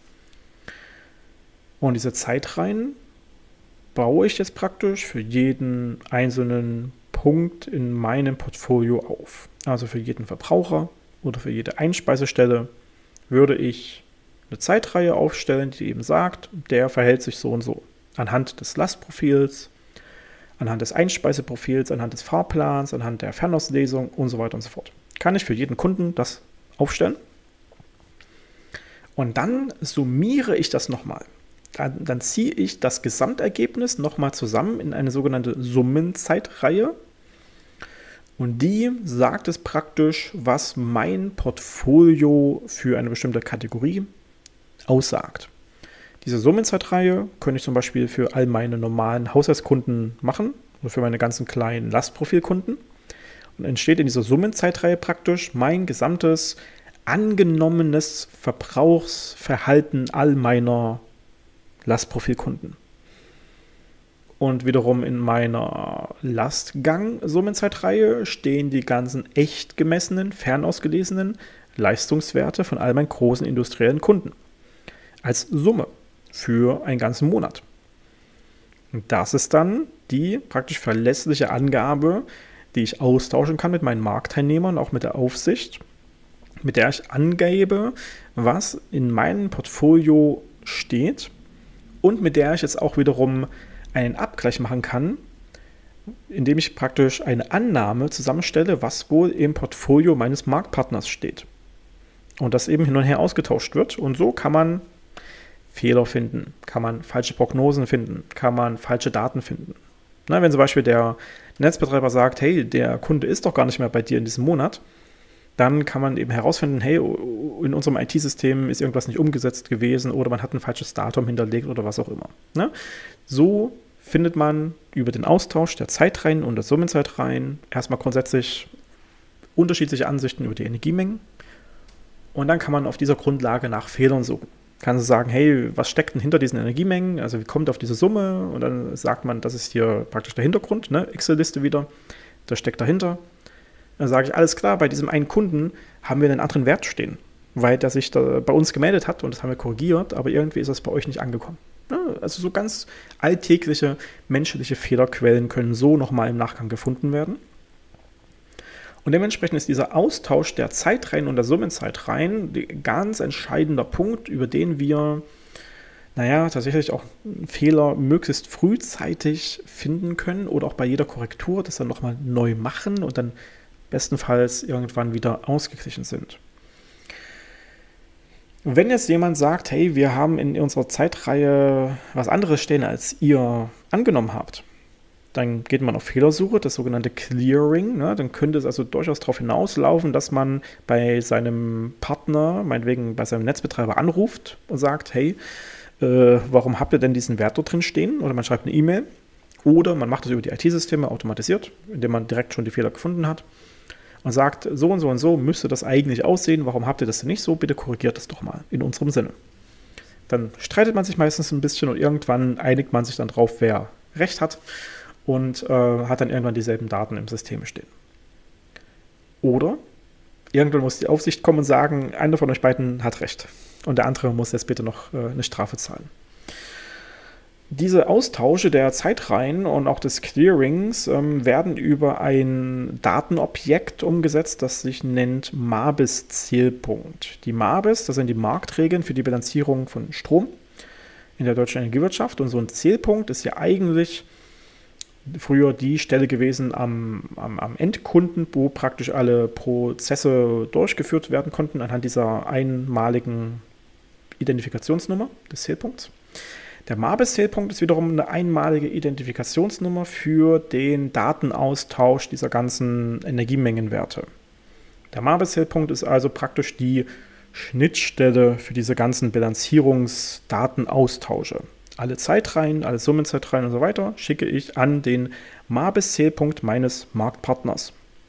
Und diese Zeitreihen baue ich jetzt praktisch für jeden einzelnen Punkt in meinem Portfolio auf. Also für jeden Verbraucher oder für jede Einspeisestelle würde ich eine Zeitreihe aufstellen, die eben sagt, der verhält sich so und so. Anhand des Lastprofils, anhand des Einspeiseprofils, anhand des Fahrplans, anhand der Fernauslesung und so weiter und so fort. Kann ich für jeden Kunden das aufstellen. Und dann summiere ich das nochmal. Dann, dann ziehe ich das Gesamtergebnis nochmal zusammen in eine sogenannte Summenzeitreihe. Und die sagt es praktisch, was mein Portfolio für eine bestimmte Kategorie aussagt. Diese Summenzeitreihe könnte ich zum Beispiel für all meine normalen Haushaltskunden machen oder für meine ganzen kleinen Lastprofilkunden. Und entsteht in dieser Summenzeitreihe praktisch mein gesamtes angenommenes Verbrauchsverhalten all meiner Lastprofilkunden. Und wiederum in meiner Lastgang-Summenzeitreihe stehen die ganzen echt gemessenen, fernausgelesenen Leistungswerte von all meinen großen industriellen Kunden als Summe für einen ganzen Monat. Und das ist dann die praktisch verlässliche Angabe, die ich austauschen kann mit meinen Marktteilnehmern, auch mit der Aufsicht, mit der ich angebe, was in meinem Portfolio steht und mit der ich jetzt auch wiederum einen Abgleich machen kann, indem ich praktisch eine Annahme zusammenstelle, was wohl im Portfolio meines Marktpartners steht. Und das eben hin und her ausgetauscht wird. Und so kann man Fehler finden, kann man falsche Prognosen finden, kann man falsche Daten finden. Na, wenn zum Beispiel der Netzbetreiber sagt, hey, der Kunde ist doch gar nicht mehr bei dir in diesem Monat, dann kann man eben herausfinden, hey, in unserem I T-System ist irgendwas nicht umgesetzt gewesen oder man hat ein falsches Datum hinterlegt oder was auch immer. Ne? So findet man über den Austausch der Zeitreihen und der Summenzeitreihen erstmal grundsätzlich unterschiedliche Ansichten über die Energiemengen und dann kann man auf dieser Grundlage nach Fehlern suchen. Kann sie sagen, hey, was steckt denn hinter diesen Energiemengen? Also wie kommt auf diese Summe? Und dann sagt man, das ist hier praktisch der Hintergrund, ne? Excel-Liste wieder, das steckt dahinter. Dann sage ich, alles klar, bei diesem einen Kunden haben wir einen anderen Wert stehen, weil der sich da bei uns gemeldet hat und das haben wir korrigiert, aber irgendwie ist das bei euch nicht angekommen. Ja, also so ganz alltägliche menschliche Fehlerquellen können so nochmal im Nachgang gefunden werden. Und dementsprechend ist dieser Austausch der Zeitreihen und der Summenzeitreihen ein ganz entscheidender Punkt, über den wir, naja, tatsächlich auch Fehler möglichst frühzeitig finden können oder auch bei jeder Korrektur das dann nochmal neu machen und dann bestenfalls irgendwann wieder ausgeglichen sind. Wenn jetzt jemand sagt, hey, wir haben in unserer Zeitreihe was anderes stehen, als ihr angenommen habt, dann geht man auf Fehlersuche, das sogenannte Clearing. Ne? Dann könnte es also durchaus darauf hinauslaufen, dass man bei seinem Partner, meinetwegen bei seinem Netzbetreiber anruft und sagt, hey, äh, warum habt ihr denn diesen Wert dort drin stehen? Oder man schreibt eine E-Mail. Oder man macht das über die I T-Systeme automatisiert, indem man direkt schon die Fehler gefunden hat. Und sagt, so und so und so müsste das eigentlich aussehen. Warum habt ihr das denn nicht so? Bitte korrigiert das doch mal in unserem Sinne. Dann streitet man sich meistens ein bisschen und irgendwann einigt man sich dann drauf, wer Recht hat. Und äh, hat dann irgendwann dieselben Daten im System stehen. Oder irgendwann muss die Aufsicht kommen und sagen, einer von euch beiden hat Recht und der andere muss jetzt bitte noch äh, eine Strafe zahlen. Diese Austausche der Zeitreihen und auch des Clearings ähm, werden über ein Datenobjekt umgesetzt, das sich nennt MABIS-Zielpunkt. Die MABIS, das sind die Marktregeln für die Bilanzierung von Strom in der deutschen Energiewirtschaft und so ein Zielpunkt ist ja eigentlich früher die Stelle gewesen am, am, am Endkunden, wo praktisch alle Prozesse durchgeführt werden konnten anhand dieser einmaligen Identifikationsnummer des Zählpunkts. Der MABIS-Zählpunkt ist wiederum eine einmalige Identifikationsnummer für den Datenaustausch dieser ganzen Energiemengenwerte. Der MABIS-Zählpunkt ist also praktisch die Schnittstelle für diese ganzen Bilanzierungsdatenaustausche. Alle Zeitreihen, alle Summenzeitreihen und so weiter schicke ich an den MABIS-Zählpunkt meines Marktpartners.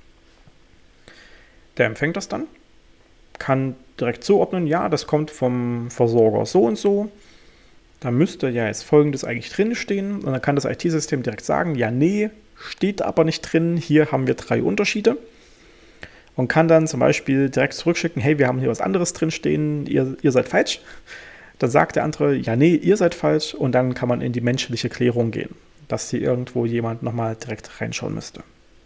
Der empfängt das dann, kann direkt zuordnen, ja, das kommt vom Versorger so und so. da müsste ja jetzt Folgendes eigentlich drinstehen. Und dann kann das I T-System direkt sagen, ja, nee, steht aber nicht drin, hier haben wir drei Unterschiede. Und kann dann zum Beispiel direkt zurückschicken, hey, wir haben hier was anderes drinstehen, ihr, ihr seid falsch. Dann sagt der andere, ja, nee, ihr seid falsch. Und dann kann man in die menschliche Klärung gehen, dass hier irgendwo jemand nochmal direkt reinschauen müsste.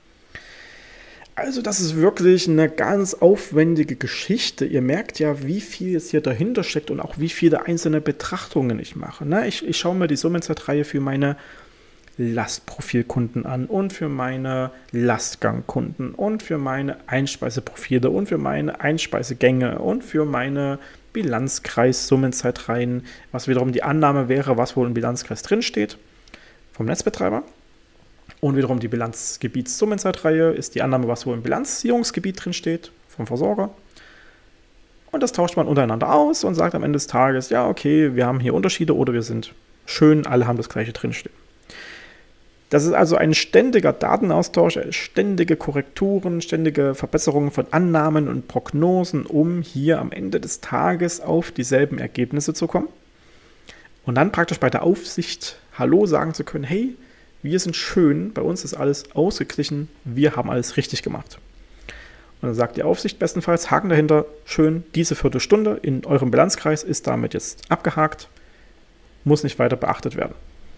Also das ist wirklich eine ganz aufwendige Geschichte. Ihr merkt ja, wie viel jetzt hier dahinter steckt und auch wie viele einzelne Betrachtungen ich mache. Ne? Ich, ich schaue mir die Summenzeitreihe für meine Lastprofilkunden an und für meine Lastgangkunden und für meine Einspeiseprofile und für meine Einspeisegänge und für meine Bilanzkreis-Summenzeitreihen, was wiederum die Annahme wäre, was wohl im Bilanzkreis drinsteht vom Netzbetreiber. Und wiederum die Bilanzgebiets-Summenzeitreihe ist die Annahme, was wohl im Bilanzierungsgebiet drinsteht vom Versorger. Und das tauscht man untereinander aus und sagt am Ende des Tages, ja, okay, wir haben hier Unterschiede oder wir sind schön, alle haben das gleiche drinstehen. Das ist also ein ständiger Datenaustausch, ständige Korrekturen, ständige Verbesserungen von Annahmen und Prognosen, um hier am Ende des Tages auf dieselben Ergebnisse zu kommen. Und dann praktisch bei der Aufsicht Hallo sagen zu können, hey, wir sind schön, bei uns ist alles ausgeglichen, wir haben alles richtig gemacht. Und dann sagt die Aufsicht bestenfalls, Haken dahinter, schön, diese Viertelstunde in eurem Bilanzkreis ist damit jetzt abgehakt, muss nicht weiter beachtet werden.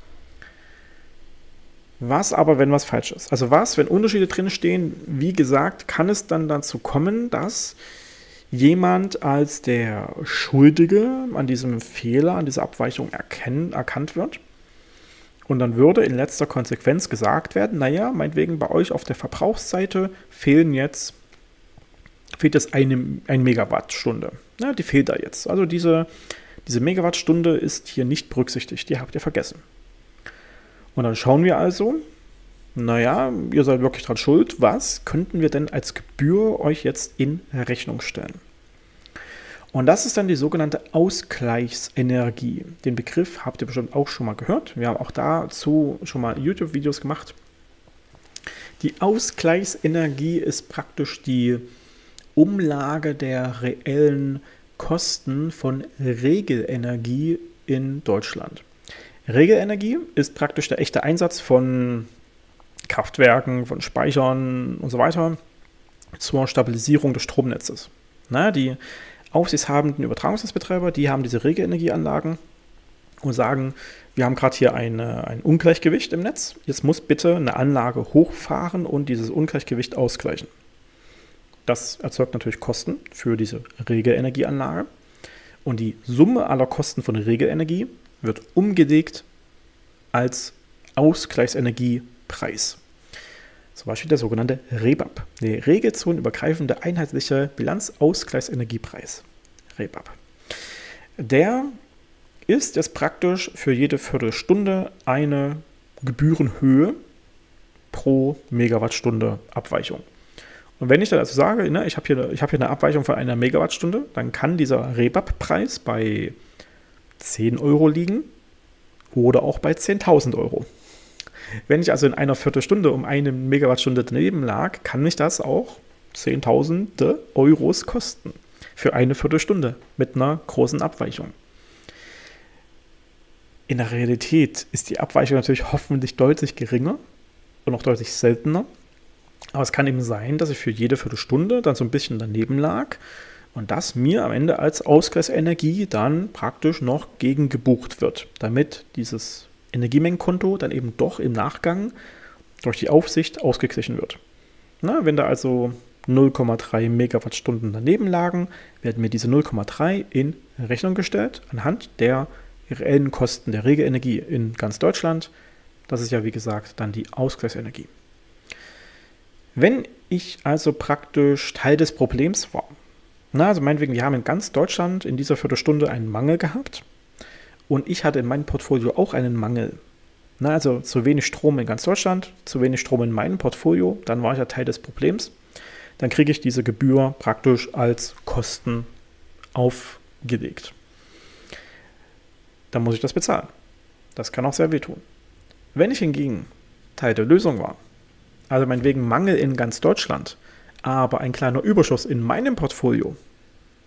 Was aber, wenn was falsch ist? Also was, wenn Unterschiede drinstehen? Wie gesagt, kann es dann dazu kommen, dass jemand als der Schuldige an diesem Fehler, an dieser Abweichung erkennen, erkannt wird. Und dann würde in letzter Konsequenz gesagt werden, naja, meinetwegen bei euch auf der Verbrauchsseite fehlen jetzt, fehlt jetzt eine, eine Megawattstunde. Ja, die fehlt da jetzt. Also diese, diese Megawattstunde ist hier nicht berücksichtigt, die habt ihr vergessen. Und dann schauen wir also, naja, ihr seid wirklich dran schuld, was könnten wir denn als Gebühr euch jetzt in Rechnung stellen? Und das ist dann die sogenannte Ausgleichsenergie. Den Begriff habt ihr bestimmt auch schon mal gehört. Wir haben auch dazu schon mal YouTube-Videos gemacht. Die Ausgleichsenergie ist praktisch die Umlage der reellen Kosten von Regelenergie in Deutschland. Regelenergie ist praktisch der echte Einsatz von Kraftwerken, von Speichern und so weiter zur Stabilisierung des Stromnetzes. Na, die aufsichtshabenden Übertragungsnetzbetreiber, die haben diese Regelenergieanlagen und sagen, wir haben gerade hier eine, ein Ungleichgewicht im Netz, jetzt muss bitte eine Anlage hochfahren und dieses Ungleichgewicht ausgleichen. Das erzeugt natürlich Kosten für diese Regelenergieanlage und die Summe aller Kosten von der Regelenergie wird umgelegt als Ausgleichsenergiepreis. Zum Beispiel der sogenannte R E B A P, der regelzonenübergreifende einheitliche Bilanzausgleichsenergiepreis. R E B A P. Der ist jetzt praktisch für jede Viertelstunde eine Gebührenhöhe pro Megawattstunde Abweichung. Und wenn ich dann also sage, ne, ich habe hier, ich hab hier eine Abweichung von einer Megawattstunde, dann kann dieser R E B A P-Preis bei zehn Euro liegen oder auch bei zehntausend Euro. Wenn ich also in einer Viertelstunde um eine Megawattstunde daneben lag, kann mich das auch zehntausende Euros kosten für eine Viertelstunde mit einer großen Abweichung. In der Realität ist die Abweichung natürlich hoffentlich deutlich geringer und auch deutlich seltener. Aber es kann eben sein, dass ich für jede Viertelstunde dann so ein bisschen daneben lag und das mir am Ende als Ausgleichsenergie dann praktisch noch gegen gebucht wird, damit dieses Energiemengenkonto dann eben doch im Nachgang durch die Aufsicht ausgeglichen wird. Na, wenn da also null Komma drei Megawattstunden daneben lagen, werden mir diese null Komma drei in Rechnung gestellt anhand der reellen Kosten der Regelenergie in ganz Deutschland. Das ist ja wie gesagt dann die Ausgleichsenergie. Wenn ich also praktisch Teil des Problems war, na, also meinetwegen, wir haben in ganz Deutschland in dieser Viertelstunde einen Mangel gehabt, und ich hatte in meinem Portfolio auch einen Mangel. Na, also zu wenig Strom in ganz Deutschland, zu wenig Strom in meinem Portfolio, dann war ich ja Teil des Problems. Dann kriege ich diese Gebühr praktisch als Kosten aufgelegt. Dann muss ich das bezahlen. Das kann auch sehr wehtun. Wenn ich hingegen Teil der Lösung war, also meinetwegen Mangel in ganz Deutschland, aber ein kleiner Überschuss in meinem Portfolio,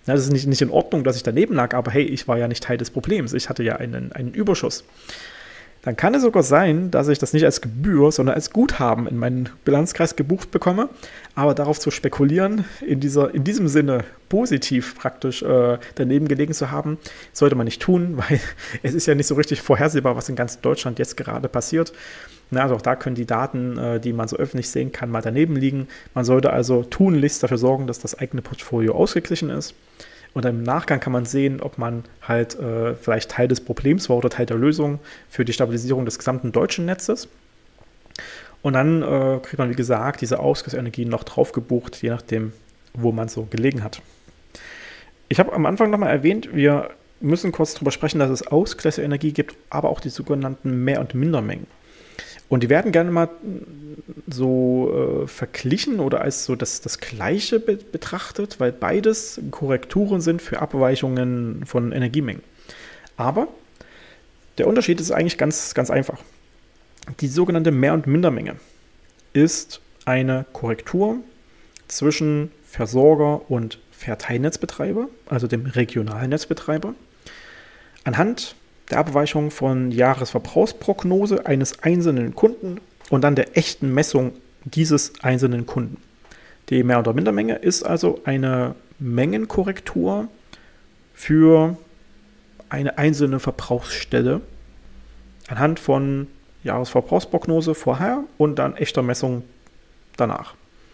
Das ist nicht, nicht in Ordnung, dass ich daneben lag, aber hey, ich war ja nicht Teil des Problems. Ich hatte ja einen, einen Überschuss. Dann kann es sogar sein, dass ich das nicht als Gebühr, sondern als Guthaben in meinen Bilanzkreis gebucht bekomme. Aber darauf zu spekulieren, in, dieser, in diesem Sinne positiv praktisch äh, daneben gelegen zu haben, sollte man nicht tun, weil es ist ja nicht so richtig vorhersehbar, was in ganz Deutschland jetzt gerade passiert. Na, also auch da können die Daten, äh, die man so öffentlich sehen kann, mal daneben liegen. Man sollte also tunlichst dafür sorgen, dass das eigene Portfolio ausgeglichen ist. Und im Nachgang kann man sehen, ob man halt äh, vielleicht Teil des Problems war oder Teil der Lösung für die Stabilisierung des gesamten deutschen Netzes. Und dann äh, kriegt man, wie gesagt, diese Ausgleichsenergien noch drauf gebucht, je nachdem, wo man so gelegen hat. Ich habe am Anfang nochmal erwähnt, wir müssen kurz darüber sprechen, dass es Ausgleichsenergie gibt, aber auch die sogenannten Mehr- und Mindermengen. Und die werden gerne mal so äh, verglichen oder als so das, das Gleiche be betrachtet, weil beides Korrekturen sind für Abweichungen von Energiemengen. Aber der Unterschied ist eigentlich ganz, ganz einfach. Die sogenannte Mehr- und Mindermenge ist eine Korrektur zwischen Versorger und Verteilnetzbetreiber, also dem regionalen Netzbetreiber, anhand der Abweichung von Jahresverbrauchsprognose eines einzelnen Kunden und dann der echten Messung dieses einzelnen Kunden. Die Mehr- oder Mindermenge ist also eine Mengenkorrektur für eine einzelne Verbrauchsstelle anhand von Jahresverbrauchsprognose vorher und dann echter Messung danach.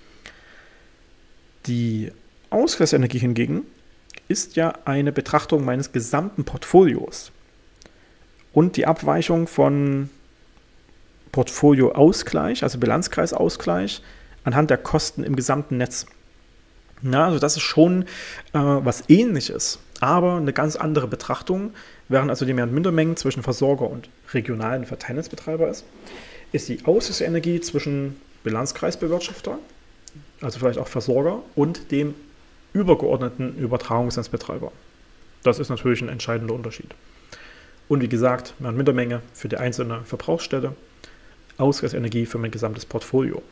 Die Ausgleichsenergie hingegen ist ja eine Betrachtung meines gesamten Portfolios. Und die Abweichung von Portfolioausgleich, also Bilanzkreisausgleich, anhand der Kosten im gesamten Netz. Ja, also das ist schon äh, was Ähnliches, aber eine ganz andere Betrachtung. Während also die Mehr- und Mindermengen zwischen Versorger und regionalen Verteilnetzbetreiber ist, ist die Ausgleichsenergie zwischen Bilanzkreisbewirtschafter, also vielleicht auch Versorger, und dem übergeordneten Übertragungsnetzbetreiber. Das ist natürlich ein entscheidender Unterschied. Und wie gesagt, Mehr- und Mindermenge für die einzelne Verbrauchsstelle, Ausgleichsenergie für mein gesamtes Portfolio.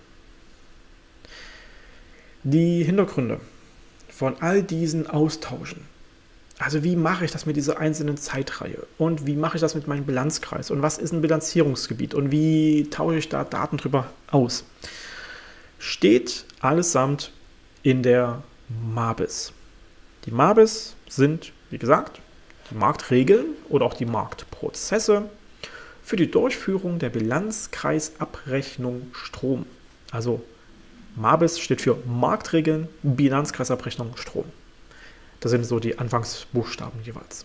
Die Hintergründe von all diesen Austauschen, also wie mache ich das mit dieser einzelnen Zeitreihe und wie mache ich das mit meinem Bilanzkreis und was ist ein Bilanzierungsgebiet und wie tausche ich da Daten drüber aus, steht allesamt in der MABIS. Die MABIS sind, wie gesagt, die Marktregeln oder auch die Marktprozesse für die Durchführung der Bilanzkreisabrechnung Strom. Also MABIS steht für Marktregeln, Bilanzkreisabrechnung Strom. Das sind so die Anfangsbuchstaben jeweils.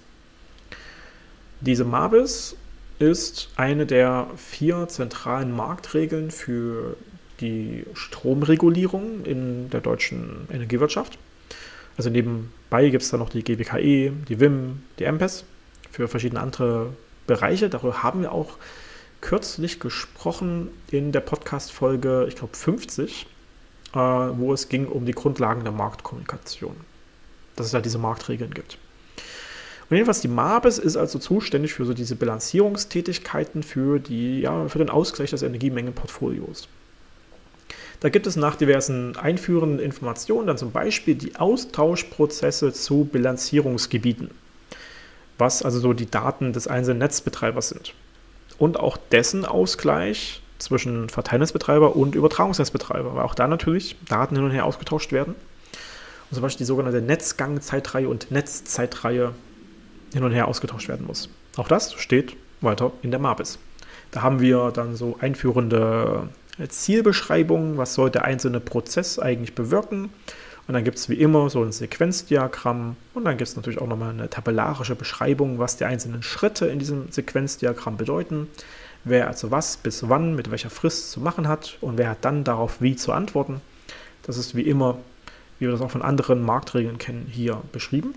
Diese MABIS ist eine der vier zentralen Marktregeln für die Stromregulierung in der deutschen Energiewirtschaft. Also nebenbei gibt es dann noch die G W K E, die W I M, die M P E S für verschiedene andere Bereiche. Darüber haben wir auch kürzlich gesprochen in der Podcast-Folge, ich glaube fünfzig, äh, wo es ging um die Grundlagen der Marktkommunikation. Dass es da diese Marktregeln gibt. Und jedenfalls die MABIS ist also zuständig für so diese Bilanzierungstätigkeiten für, die, ja, für den Ausgleich des Energiemengenportfolios. Da gibt es nach diversen einführenden Informationen dann zum Beispiel die Austauschprozesse zu Bilanzierungsgebieten, was also so die Daten des einzelnen Netzbetreibers sind. Und auch dessen Ausgleich zwischen Verteilnetzbetreiber und Übertragungsnetzbetreiber, weil auch da natürlich Daten hin und her ausgetauscht werden. Und zum Beispiel die sogenannte Netzgangzeitreihe und Netzzeitreihe hin und her ausgetauscht werden muss. Auch das steht weiter in der MABIS. Da haben wir dann so einführende Zielbeschreibungen, was soll der einzelne Prozess eigentlich bewirken. Und dann gibt es wie immer so ein Sequenzdiagramm und dann gibt es natürlich auch nochmal eine tabellarische Beschreibung, was die einzelnen Schritte in diesem Sequenzdiagramm bedeuten, wer also was bis wann mit welcher Frist zu machen hat und wer hat dann darauf wie zu antworten. Das ist wie immer, wie wir das auch von anderen Marktregeln kennen, hier beschrieben.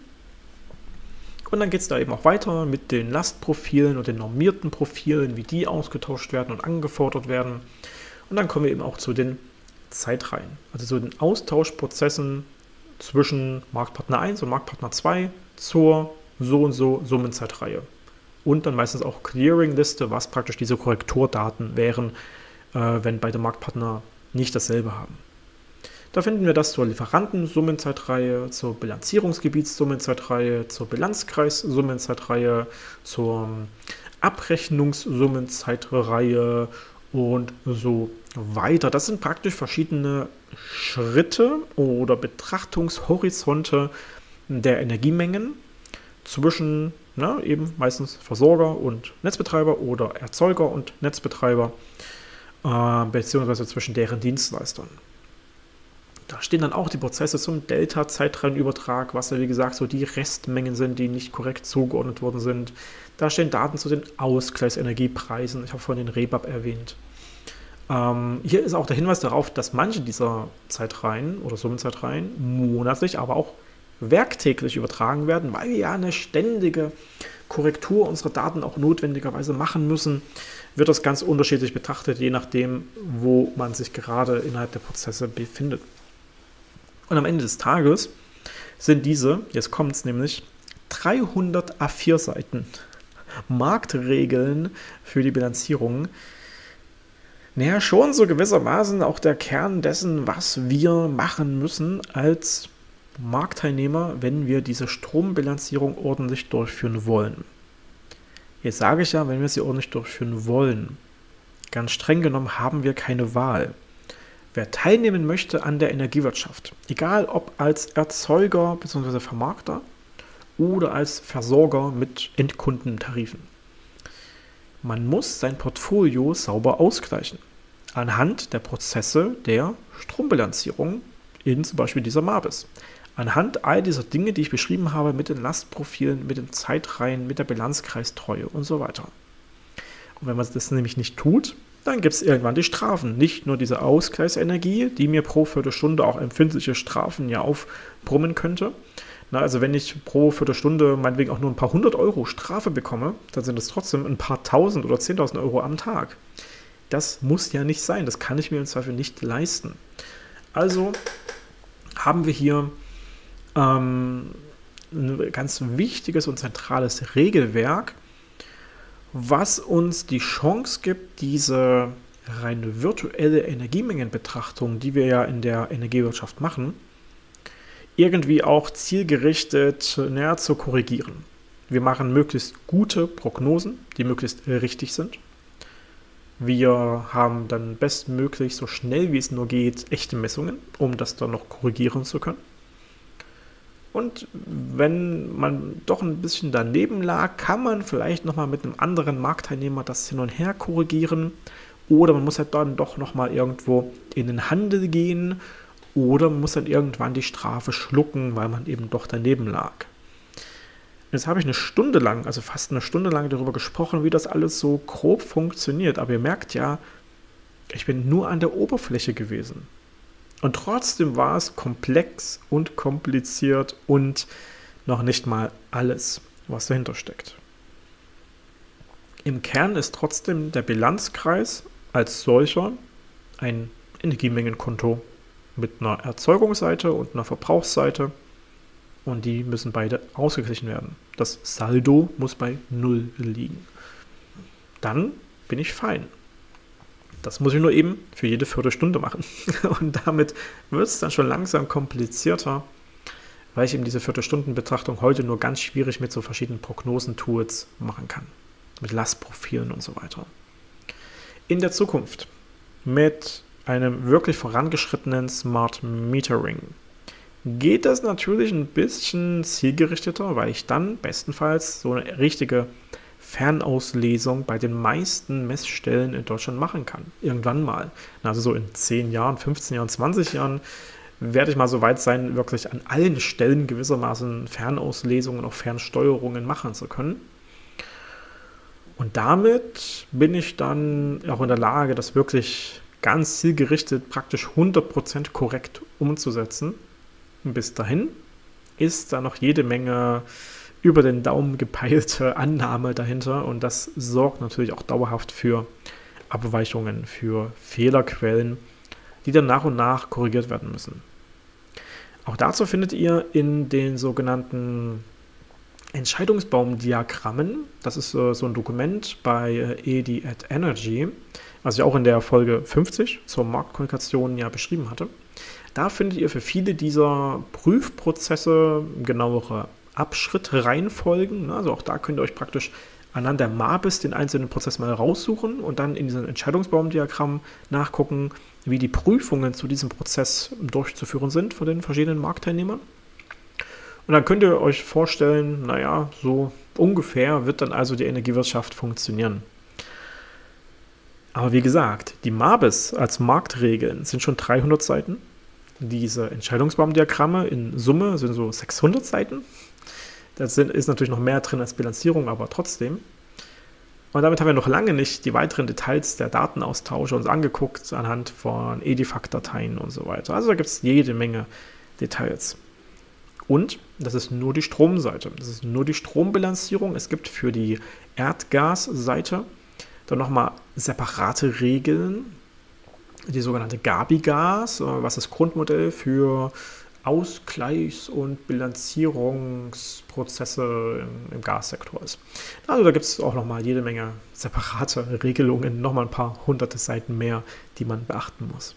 Und dann geht es da eben auch weiter mit den Lastprofilen und den normierten Profilen, wie die ausgetauscht werden und angefordert werden. Und dann kommen wir eben auch zu den Zeitreihen, also zu den Austauschprozessen zwischen Marktpartner eins und Marktpartner zwei zur so und so Summenzeitreihe. Und dann meistens auch Clearing-Liste, was praktisch diese Korrekturdaten wären, äh, wenn beide Marktpartner nicht dasselbe haben. Da finden wir das zur Lieferanten-Summenzeitreihe, zur Bilanzierungsgebiets-Summenzeitreihe, zur Bilanzkreis-Summenzeitreihe, zur Abrechnungssummenzeitreihe und so weiter. Das sind praktisch verschiedene Schritte oder Betrachtungshorizonte der Energiemengen zwischen na, eben meistens Versorger und Netzbetreiber oder Erzeuger und Netzbetreiber, äh, beziehungsweise zwischen deren Dienstleistern. Da stehen dann auch die Prozesse zum Delta-Zeitreihenübertrag, was ja wie gesagt so die Restmengen sind, die nicht korrekt zugeordnet worden sind. Da stehen Daten zu den Ausgleichsenergiepreisen. Ich habe vorhin den Rebab erwähnt. Ähm, hier ist auch der Hinweis darauf, dass manche dieser Zeitreihen oder Summenzeitreihen monatlich, aber auch werktäglich übertragen werden, weil wir ja eine ständige Korrektur unserer Daten auch notwendigerweise machen müssen, wird das ganz unterschiedlich betrachtet, je nachdem, wo man sich gerade innerhalb der Prozesse befindet. Und am Ende des Tages sind diese, jetzt kommt es nämlich, dreihundert A vier Seiten Marktregeln für die Bilanzierung. Naja, schon so gewissermaßen auch der Kern dessen, was wir machen müssen als Marktteilnehmer, wenn wir diese Strombilanzierung ordentlich durchführen wollen. Jetzt sage ich ja, wenn wir sie ordentlich durchführen wollen. Ganz streng genommen haben wir keine Wahl. Wer teilnehmen möchte an der Energiewirtschaft, egal ob als Erzeuger bzw. Vermarkter oder als Versorger mit Endkundentarifen, man muss sein Portfolio sauber ausgleichen, anhand der Prozesse der Strombilanzierung in zum Beispiel dieser Mabis. Anhand all dieser Dinge, die ich beschrieben habe, mit den Lastprofilen, mit den Zeitreihen, mit der Bilanzkreistreue und so weiter. Und wenn man das nämlich nicht tut, dann gibt es irgendwann die Strafen. Nicht nur diese Ausgleichsenergie, die mir pro Viertelstunde auch empfindliche Strafen ja aufbrummen könnte. Na, also wenn ich pro Viertelstunde meinetwegen auch nur ein paar hundert Euro Strafe bekomme, dann sind es trotzdem ein paar tausend oder zehntausend Euro am Tag. Das muss ja nicht sein. Das kann ich mir im Zweifel nicht leisten. Also haben wir hier ähm, ein ganz wichtiges und zentrales Regelwerk, was uns die Chance gibt, diese rein virtuelle Energiemengenbetrachtung, die wir ja in der Energiewirtschaft machen, irgendwie auch zielgerichtet näher zu korrigieren. Wir machen möglichst gute Prognosen, die möglichst richtig sind. Wir haben dann bestmöglich, so schnell wie es nur geht, echte Messungen, um das dann noch korrigieren zu können. Und wenn man doch ein bisschen daneben lag, kann man vielleicht nochmal mit einem anderen Marktteilnehmer das hin und her korrigieren. Oder man muss halt dann doch nochmal irgendwo in den Handel gehen. Oder man muss dann irgendwann die Strafe schlucken, weil man eben doch daneben lag. Jetzt habe ich eine Stunde lang, also fast eine Stunde lang darüber gesprochen, wie das alles so grob funktioniert. Aber ihr merkt ja, ich bin nur an der Oberfläche gewesen. Und trotzdem war es komplex und kompliziert und noch nicht mal alles, was dahinter steckt. Im Kern ist trotzdem der Bilanzkreis als solcher ein Energiemengenkonto mit einer Erzeugungsseite und einer Verbrauchsseite und die müssen beide ausgeglichen werden. Das Saldo muss bei null liegen. Dann bin ich fein. Das muss ich nur eben für jede Viertelstunde machen. Und damit wird es dann schon langsam komplizierter, weil ich eben diese Viertelstundenbetrachtung heute nur ganz schwierig mit so verschiedenen Prognosentools machen kann. Mit Lastprofilen und so weiter. In der Zukunft mit einem wirklich vorangeschrittenen Smart Metering geht das natürlich ein bisschen zielgerichteter, weil ich dann bestenfalls so eine richtige Fernauslesung bei den meisten Messstellen in Deutschland machen kann. Irgendwann mal. Also so in zehn Jahren, fünfzehn Jahren, zwanzig Jahren werde ich mal so weit sein, wirklich an allen Stellen gewissermaßen Fernauslesungen, auch Fernsteuerungen machen zu können. Und damit bin ich dann auch in der Lage, das wirklich ganz zielgerichtet, praktisch hundert Prozent korrekt umzusetzen. Und bis dahin ist da noch jede Menge über den Daumen gepeilte Annahme dahinter und das sorgt natürlich auch dauerhaft für Abweichungen, für Fehlerquellen, die dann nach und nach korrigiert werden müssen. Auch dazu findet ihr in den sogenannten Entscheidungsbaumdiagrammen, das ist so ein Dokument bei E D I at Energy, was ich auch in der Folge fünfzig zur Marktkommunikation ja beschrieben hatte. Da findet ihr für viele dieser Prüfprozesse genauere Abschrittreihenfolgen. Also auch da könnt ihr euch praktisch anhand der MABIS den einzelnen Prozess mal raussuchen und dann in diesem Entscheidungsbaumdiagramm nachgucken, wie die Prüfungen zu diesem Prozess durchzuführen sind von den verschiedenen Marktteilnehmern. Und dann könnt ihr euch vorstellen, naja, so ungefähr wird dann also die Energiewirtschaft funktionieren. Aber wie gesagt, die MABIS als Marktregeln sind schon dreihundert Seiten. Diese Entscheidungsbaumdiagramme in Summe sind so sechshundert Seiten. Da ist natürlich noch mehr drin als Bilanzierung, aber trotzdem. Und damit haben wir noch lange nicht die weiteren Details der Datenaustausche uns angeguckt, anhand von Edifact-Dateien und so weiter. Also da gibt es jede Menge Details. Und das ist nur die Stromseite. Das ist nur die Strombilanzierung. Es gibt für die Erdgasseite dann nochmal separate Regeln. Die sogenannte Gabigas, was das Grundmodell für Ausgleichs- und Bilanzierungsprozesse im, im Gassektor ist. Also da gibt es auch nochmal jede Menge separate Regelungen, nochmal ein paar hunderte Seiten mehr, die man beachten muss.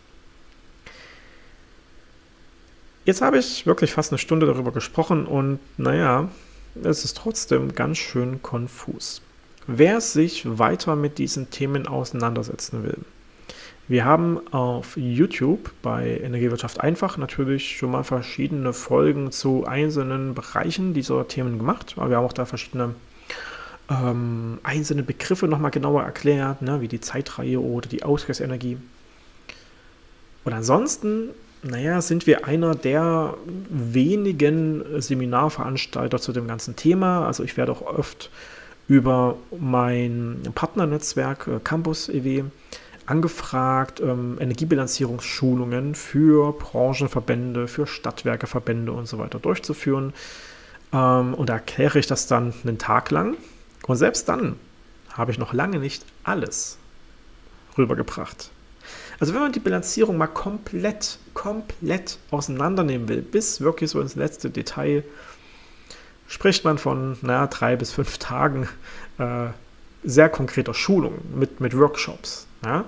Jetzt habe ich wirklich fast eine Stunde darüber gesprochen und naja, es ist trotzdem ganz schön konfus. Wer sich weiter mit diesen Themen auseinandersetzen will, wir haben auf YouTube bei Energiewirtschaft einfach natürlich schon mal verschiedene Folgen zu einzelnen Bereichen dieser Themen gemacht. Aber wir haben auch da verschiedene ähm, einzelne Begriffe nochmal genauer erklärt, ne, wie die Zeitreihe oder die Ausgleichsenergie. Und ansonsten, naja, sind wir einer der wenigen Seminarveranstalter zu dem ganzen Thema. Also ich werde auch oft über mein Partnernetzwerk äh, Campus E W angefragt, ähm, Energiebilanzierungsschulungen für Branchenverbände, für Stadtwerkeverbände und so weiter durchzuführen. Ähm, und da erkläre ich das dann einen Tag lang. Und selbst dann habe ich noch lange nicht alles rübergebracht. Also wenn man die Bilanzierung mal komplett, komplett auseinandernehmen will, bis wirklich so ins letzte Detail, spricht man von naja, drei bis fünf Tagen äh, sehr konkreter Schulung mit, mit Workshops. Ja?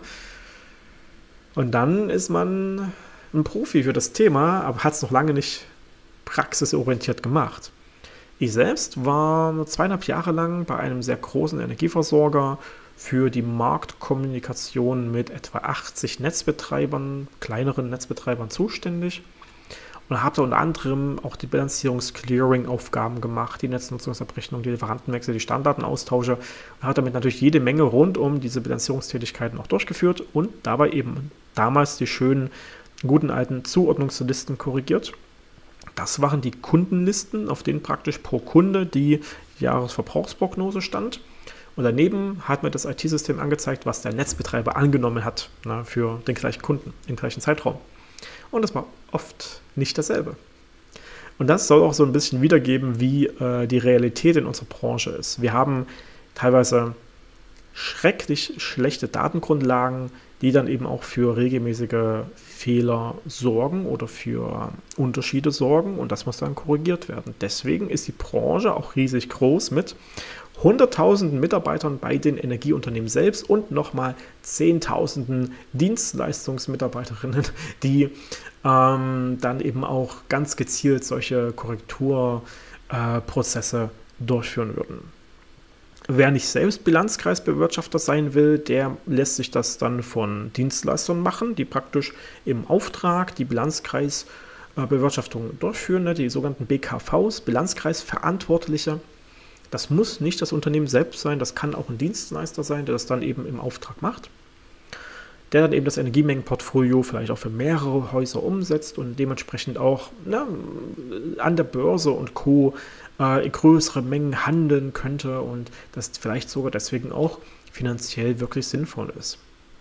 Und dann ist man ein Profi für das Thema, aber hat es noch lange nicht praxisorientiert gemacht. Ich selbst war zweieinhalb Jahre lang bei einem sehr großen Energieversorger für die Marktkommunikation mit etwa achtzig Netzbetreibern, kleineren Netzbetreibern zuständig. Und habe da unter anderem auch die Bilanzierungs-Clearing-Aufgaben gemacht, die Netznutzungsabrechnung, die Lieferantenwechsel, die Stammdatenaustausche und habe damit natürlich jede Menge rund um diese Bilanzierungstätigkeiten auch durchgeführt und dabei eben damals die schönen, guten alten Zuordnungslisten korrigiert. Das waren die Kundenlisten, auf denen praktisch pro Kunde die Jahresverbrauchsprognose stand. Und daneben hat mir das I T-System angezeigt, was der Netzbetreiber angenommen hat, na, für den gleichen Kunden im gleichen Zeitraum. Und das war oft nicht dasselbe. Und das soll auch so ein bisschen wiedergeben, wie äh, die Realität in unserer Branche ist. Wir haben teilweise schrecklich schlechte Datengrundlagen, die dann eben auch für regelmäßige Fehler sorgen oder für Unterschiede sorgen und das muss dann korrigiert werden. Deswegen ist die Branche auch riesig groß mit hunderttausenden Mitarbeitern bei den Energieunternehmen selbst und nochmal zehntausenden Dienstleistungsmitarbeiterinnen, die ähm, dann eben auch ganz gezielt solche Korrekturprozesse äh, durchführen würden. Wer nicht selbst Bilanzkreisbewirtschafter sein will, der lässt sich das dann von Dienstleistern machen, die praktisch im Auftrag die Bilanzkreisbewirtschaftung durchführen, ne, die sogenannten B K Vs, Bilanzkreisverantwortliche. Das muss nicht das Unternehmen selbst sein, das kann auch ein Dienstleister sein, der das dann eben im Auftrag macht, der dann eben das Energiemengenportfolio vielleicht auch für mehrere Häuser umsetzt und dementsprechend auch na, an der Börse und Co. Äh, größere Mengen handeln könnte und das vielleicht sogar deswegen auch finanziell wirklich sinnvoll ist.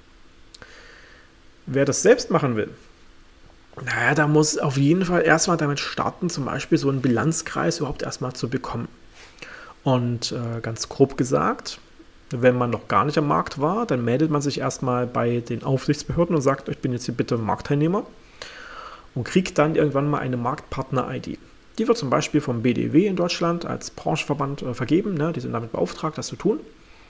Wer das selbst machen will, naja, da muss auf jeden Fall erstmal damit starten, zum Beispiel so einen Bilanzkreis überhaupt erstmal zu bekommen. Und äh, ganz grob gesagt, wenn man noch gar nicht am Markt war, dann meldet man sich erstmal bei den Aufsichtsbehörden und sagt, ich bin jetzt hier bitte Marktteilnehmer und kriegt dann irgendwann mal eine Marktpartner-I D. Die wird zum Beispiel vom B D W in Deutschland als Branchenverband äh, vergeben, ne? Die sind damit beauftragt, das zu tun.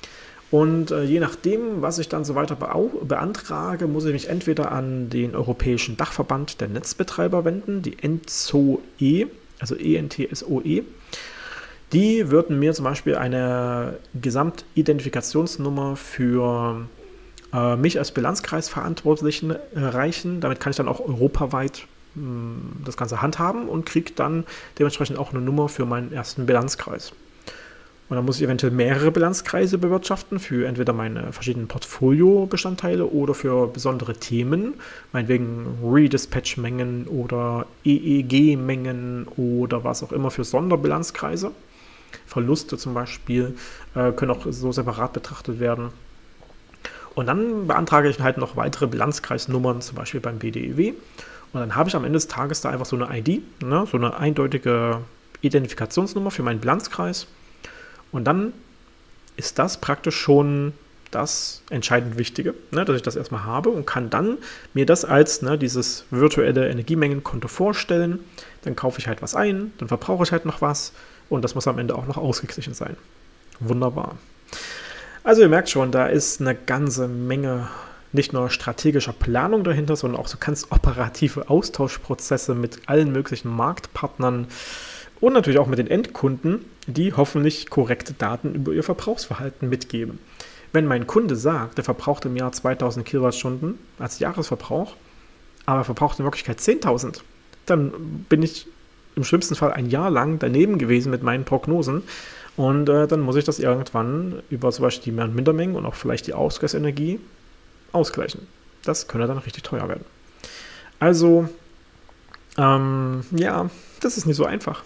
Und äh, je nachdem, was ich dann so weiter beantrage, muss ich mich entweder an den Europäischen Dachverband der Netzbetreiber wenden, die E N T S O E, also E N T S O E. Die würden mir zum Beispiel eine Gesamtidentifikationsnummer für äh, mich als Bilanzkreisverantwortlichen reichen. Damit kann ich dann auch europaweit mh, das Ganze handhaben und kriege dann dementsprechend auch eine Nummer für meinen ersten Bilanzkreis. Und dann muss ich eventuell mehrere Bilanzkreise bewirtschaften für entweder meine verschiedenen Portfolio-Bestandteile oder für besondere Themen, meinetwegen Redispatch-Mengen oder E E G-Mengen oder was auch immer für Sonderbilanzkreise. Verluste zum Beispiel äh, können auch so separat betrachtet werden. Und dann beantrage ich halt noch weitere Bilanzkreisnummern, zum Beispiel beim B D I W. Und dann habe ich am Ende des Tages da einfach so eine I D, ne, so eine eindeutige Identifikationsnummer für meinen Bilanzkreis. Und dann ist das praktisch schon das entscheidend Wichtige, ne, dass ich das erstmal habe und kann dann mir das als ne, dieses virtuelle Energiemengenkonto vorstellen. Dann kaufe ich halt was ein, dann verbrauche ich halt noch was. Und das muss am Ende auch noch ausgeglichen sein. Wunderbar. Also ihr merkt schon, da ist eine ganze Menge nicht nur strategischer Planung dahinter, sondern auch so ganz operative Austauschprozesse mit allen möglichen Marktpartnern und natürlich auch mit den Endkunden, die hoffentlich korrekte Daten über ihr Verbrauchsverhalten mitgeben. Wenn mein Kunde sagt, der verbraucht im Jahr zweitausend Kilowattstunden als Jahresverbrauch, aber verbraucht in Wirklichkeit zehntausend, dann bin ich im schlimmsten Fall ein Jahr lang daneben gewesen mit meinen Prognosen und äh, dann muss ich das irgendwann über zum Beispiel die Mehr- und Mindermengen und auch vielleicht die Ausgleichsenergie ausgleichen. Das könnte dann richtig teuer werden. Also, ähm, ja, das ist nicht so einfach.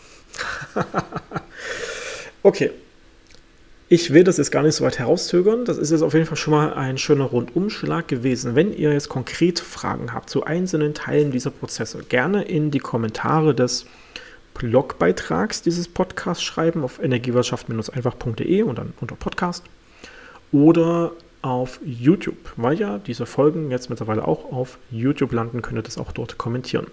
Okay, ich will das jetzt gar nicht so weit herauszögern. Das ist jetzt auf jeden Fall schon mal ein schöner Rundumschlag gewesen. Wenn ihr jetzt konkret Fragen habt zu einzelnen Teilen dieser Prozesse, gerne in die Kommentare des Blogbeitrags dieses Podcasts schreiben auf energiewirtschaft einfach punkt de und dann unter Podcast oder auf YouTube, weil ja diese Folgen jetzt mittlerweile auch auf YouTube landen, könnt ihr das auch dort kommentieren.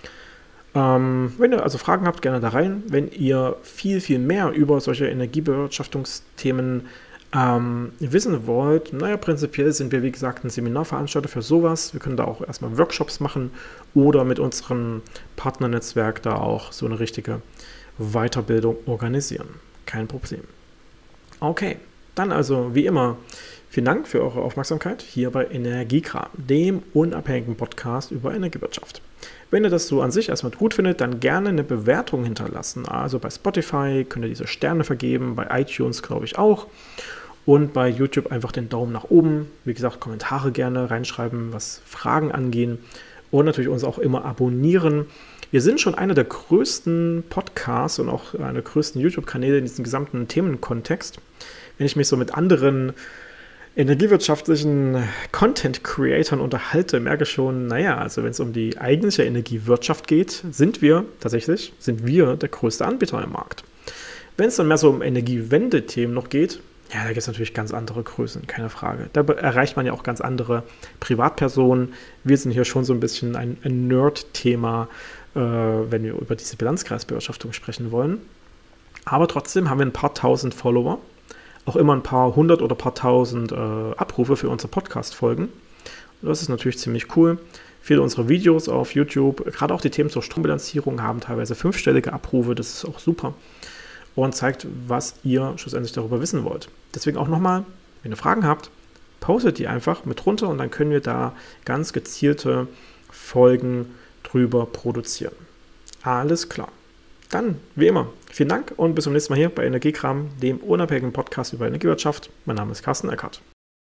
Ähm, wenn ihr also Fragen habt, gerne da rein. Wenn ihr viel, viel mehr über solche Energiebewirtschaftungsthemen ähm, wissen wollt, naja, prinzipiell sind wir, wie gesagt, ein Seminarveranstalter für sowas. Wir können da auch erstmal Workshops machen oder mit unserem Partnernetzwerk da auch so eine richtige Weiterbildung organisieren. Kein Problem. Okay, dann also wie immer vielen Dank für eure Aufmerksamkeit hier bei Energiekram, dem unabhängigen Podcast über Energiewirtschaft. Wenn ihr das so an sich erstmal gut findet, dann gerne eine Bewertung hinterlassen. Also bei Spotify könnt ihr diese Sterne vergeben, bei iTunes glaube ich auch. Und bei YouTube einfach den Daumen nach oben. Wie gesagt, Kommentare gerne reinschreiben, was Fragen angehen. Und natürlich uns auch immer abonnieren. Wir sind schon einer der größten Podcasts und auch einer der größten YouTube-Kanäle in diesem gesamten Themenkontext. Wenn ich mich so mit anderen energiewirtschaftlichen Content-Creatern unterhalte, merke ich schon, naja, also wenn es um die eigentliche Energiewirtschaft geht, sind wir tatsächlich, sind wir der größte Anbieter im Markt. Wenn es dann mehr so um Energiewende-Themen noch geht, ja, da gibt es natürlich ganz andere Größen, keine Frage. Da erreicht man ja auch ganz andere Privatpersonen. Wir sind hier schon so ein bisschen ein, ein Nerd-Thema, äh, wenn wir über diese Bilanzkreisbewirtschaftung sprechen wollen. Aber trotzdem haben wir ein paar tausend Follower, auch immer ein paar hundert oder paar tausend äh, Abrufe für unsere Podcast-Folgen. Und das ist natürlich ziemlich cool. Viele unserer Videos auf YouTube, gerade auch die Themen zur Strombilanzierung, haben teilweise fünfstellige Abrufe. Das ist auch super. Und zeigt, was ihr schlussendlich darüber wissen wollt. Deswegen auch nochmal, wenn ihr Fragen habt, postet die einfach mit runter und dann können wir da ganz gezielte Folgen drüber produzieren. Alles klar. Dann, wie immer, vielen Dank und bis zum nächsten Mal hier bei Energiekram, dem unabhängigen Podcast über Energiewirtschaft. Mein Name ist Carsten Eckert.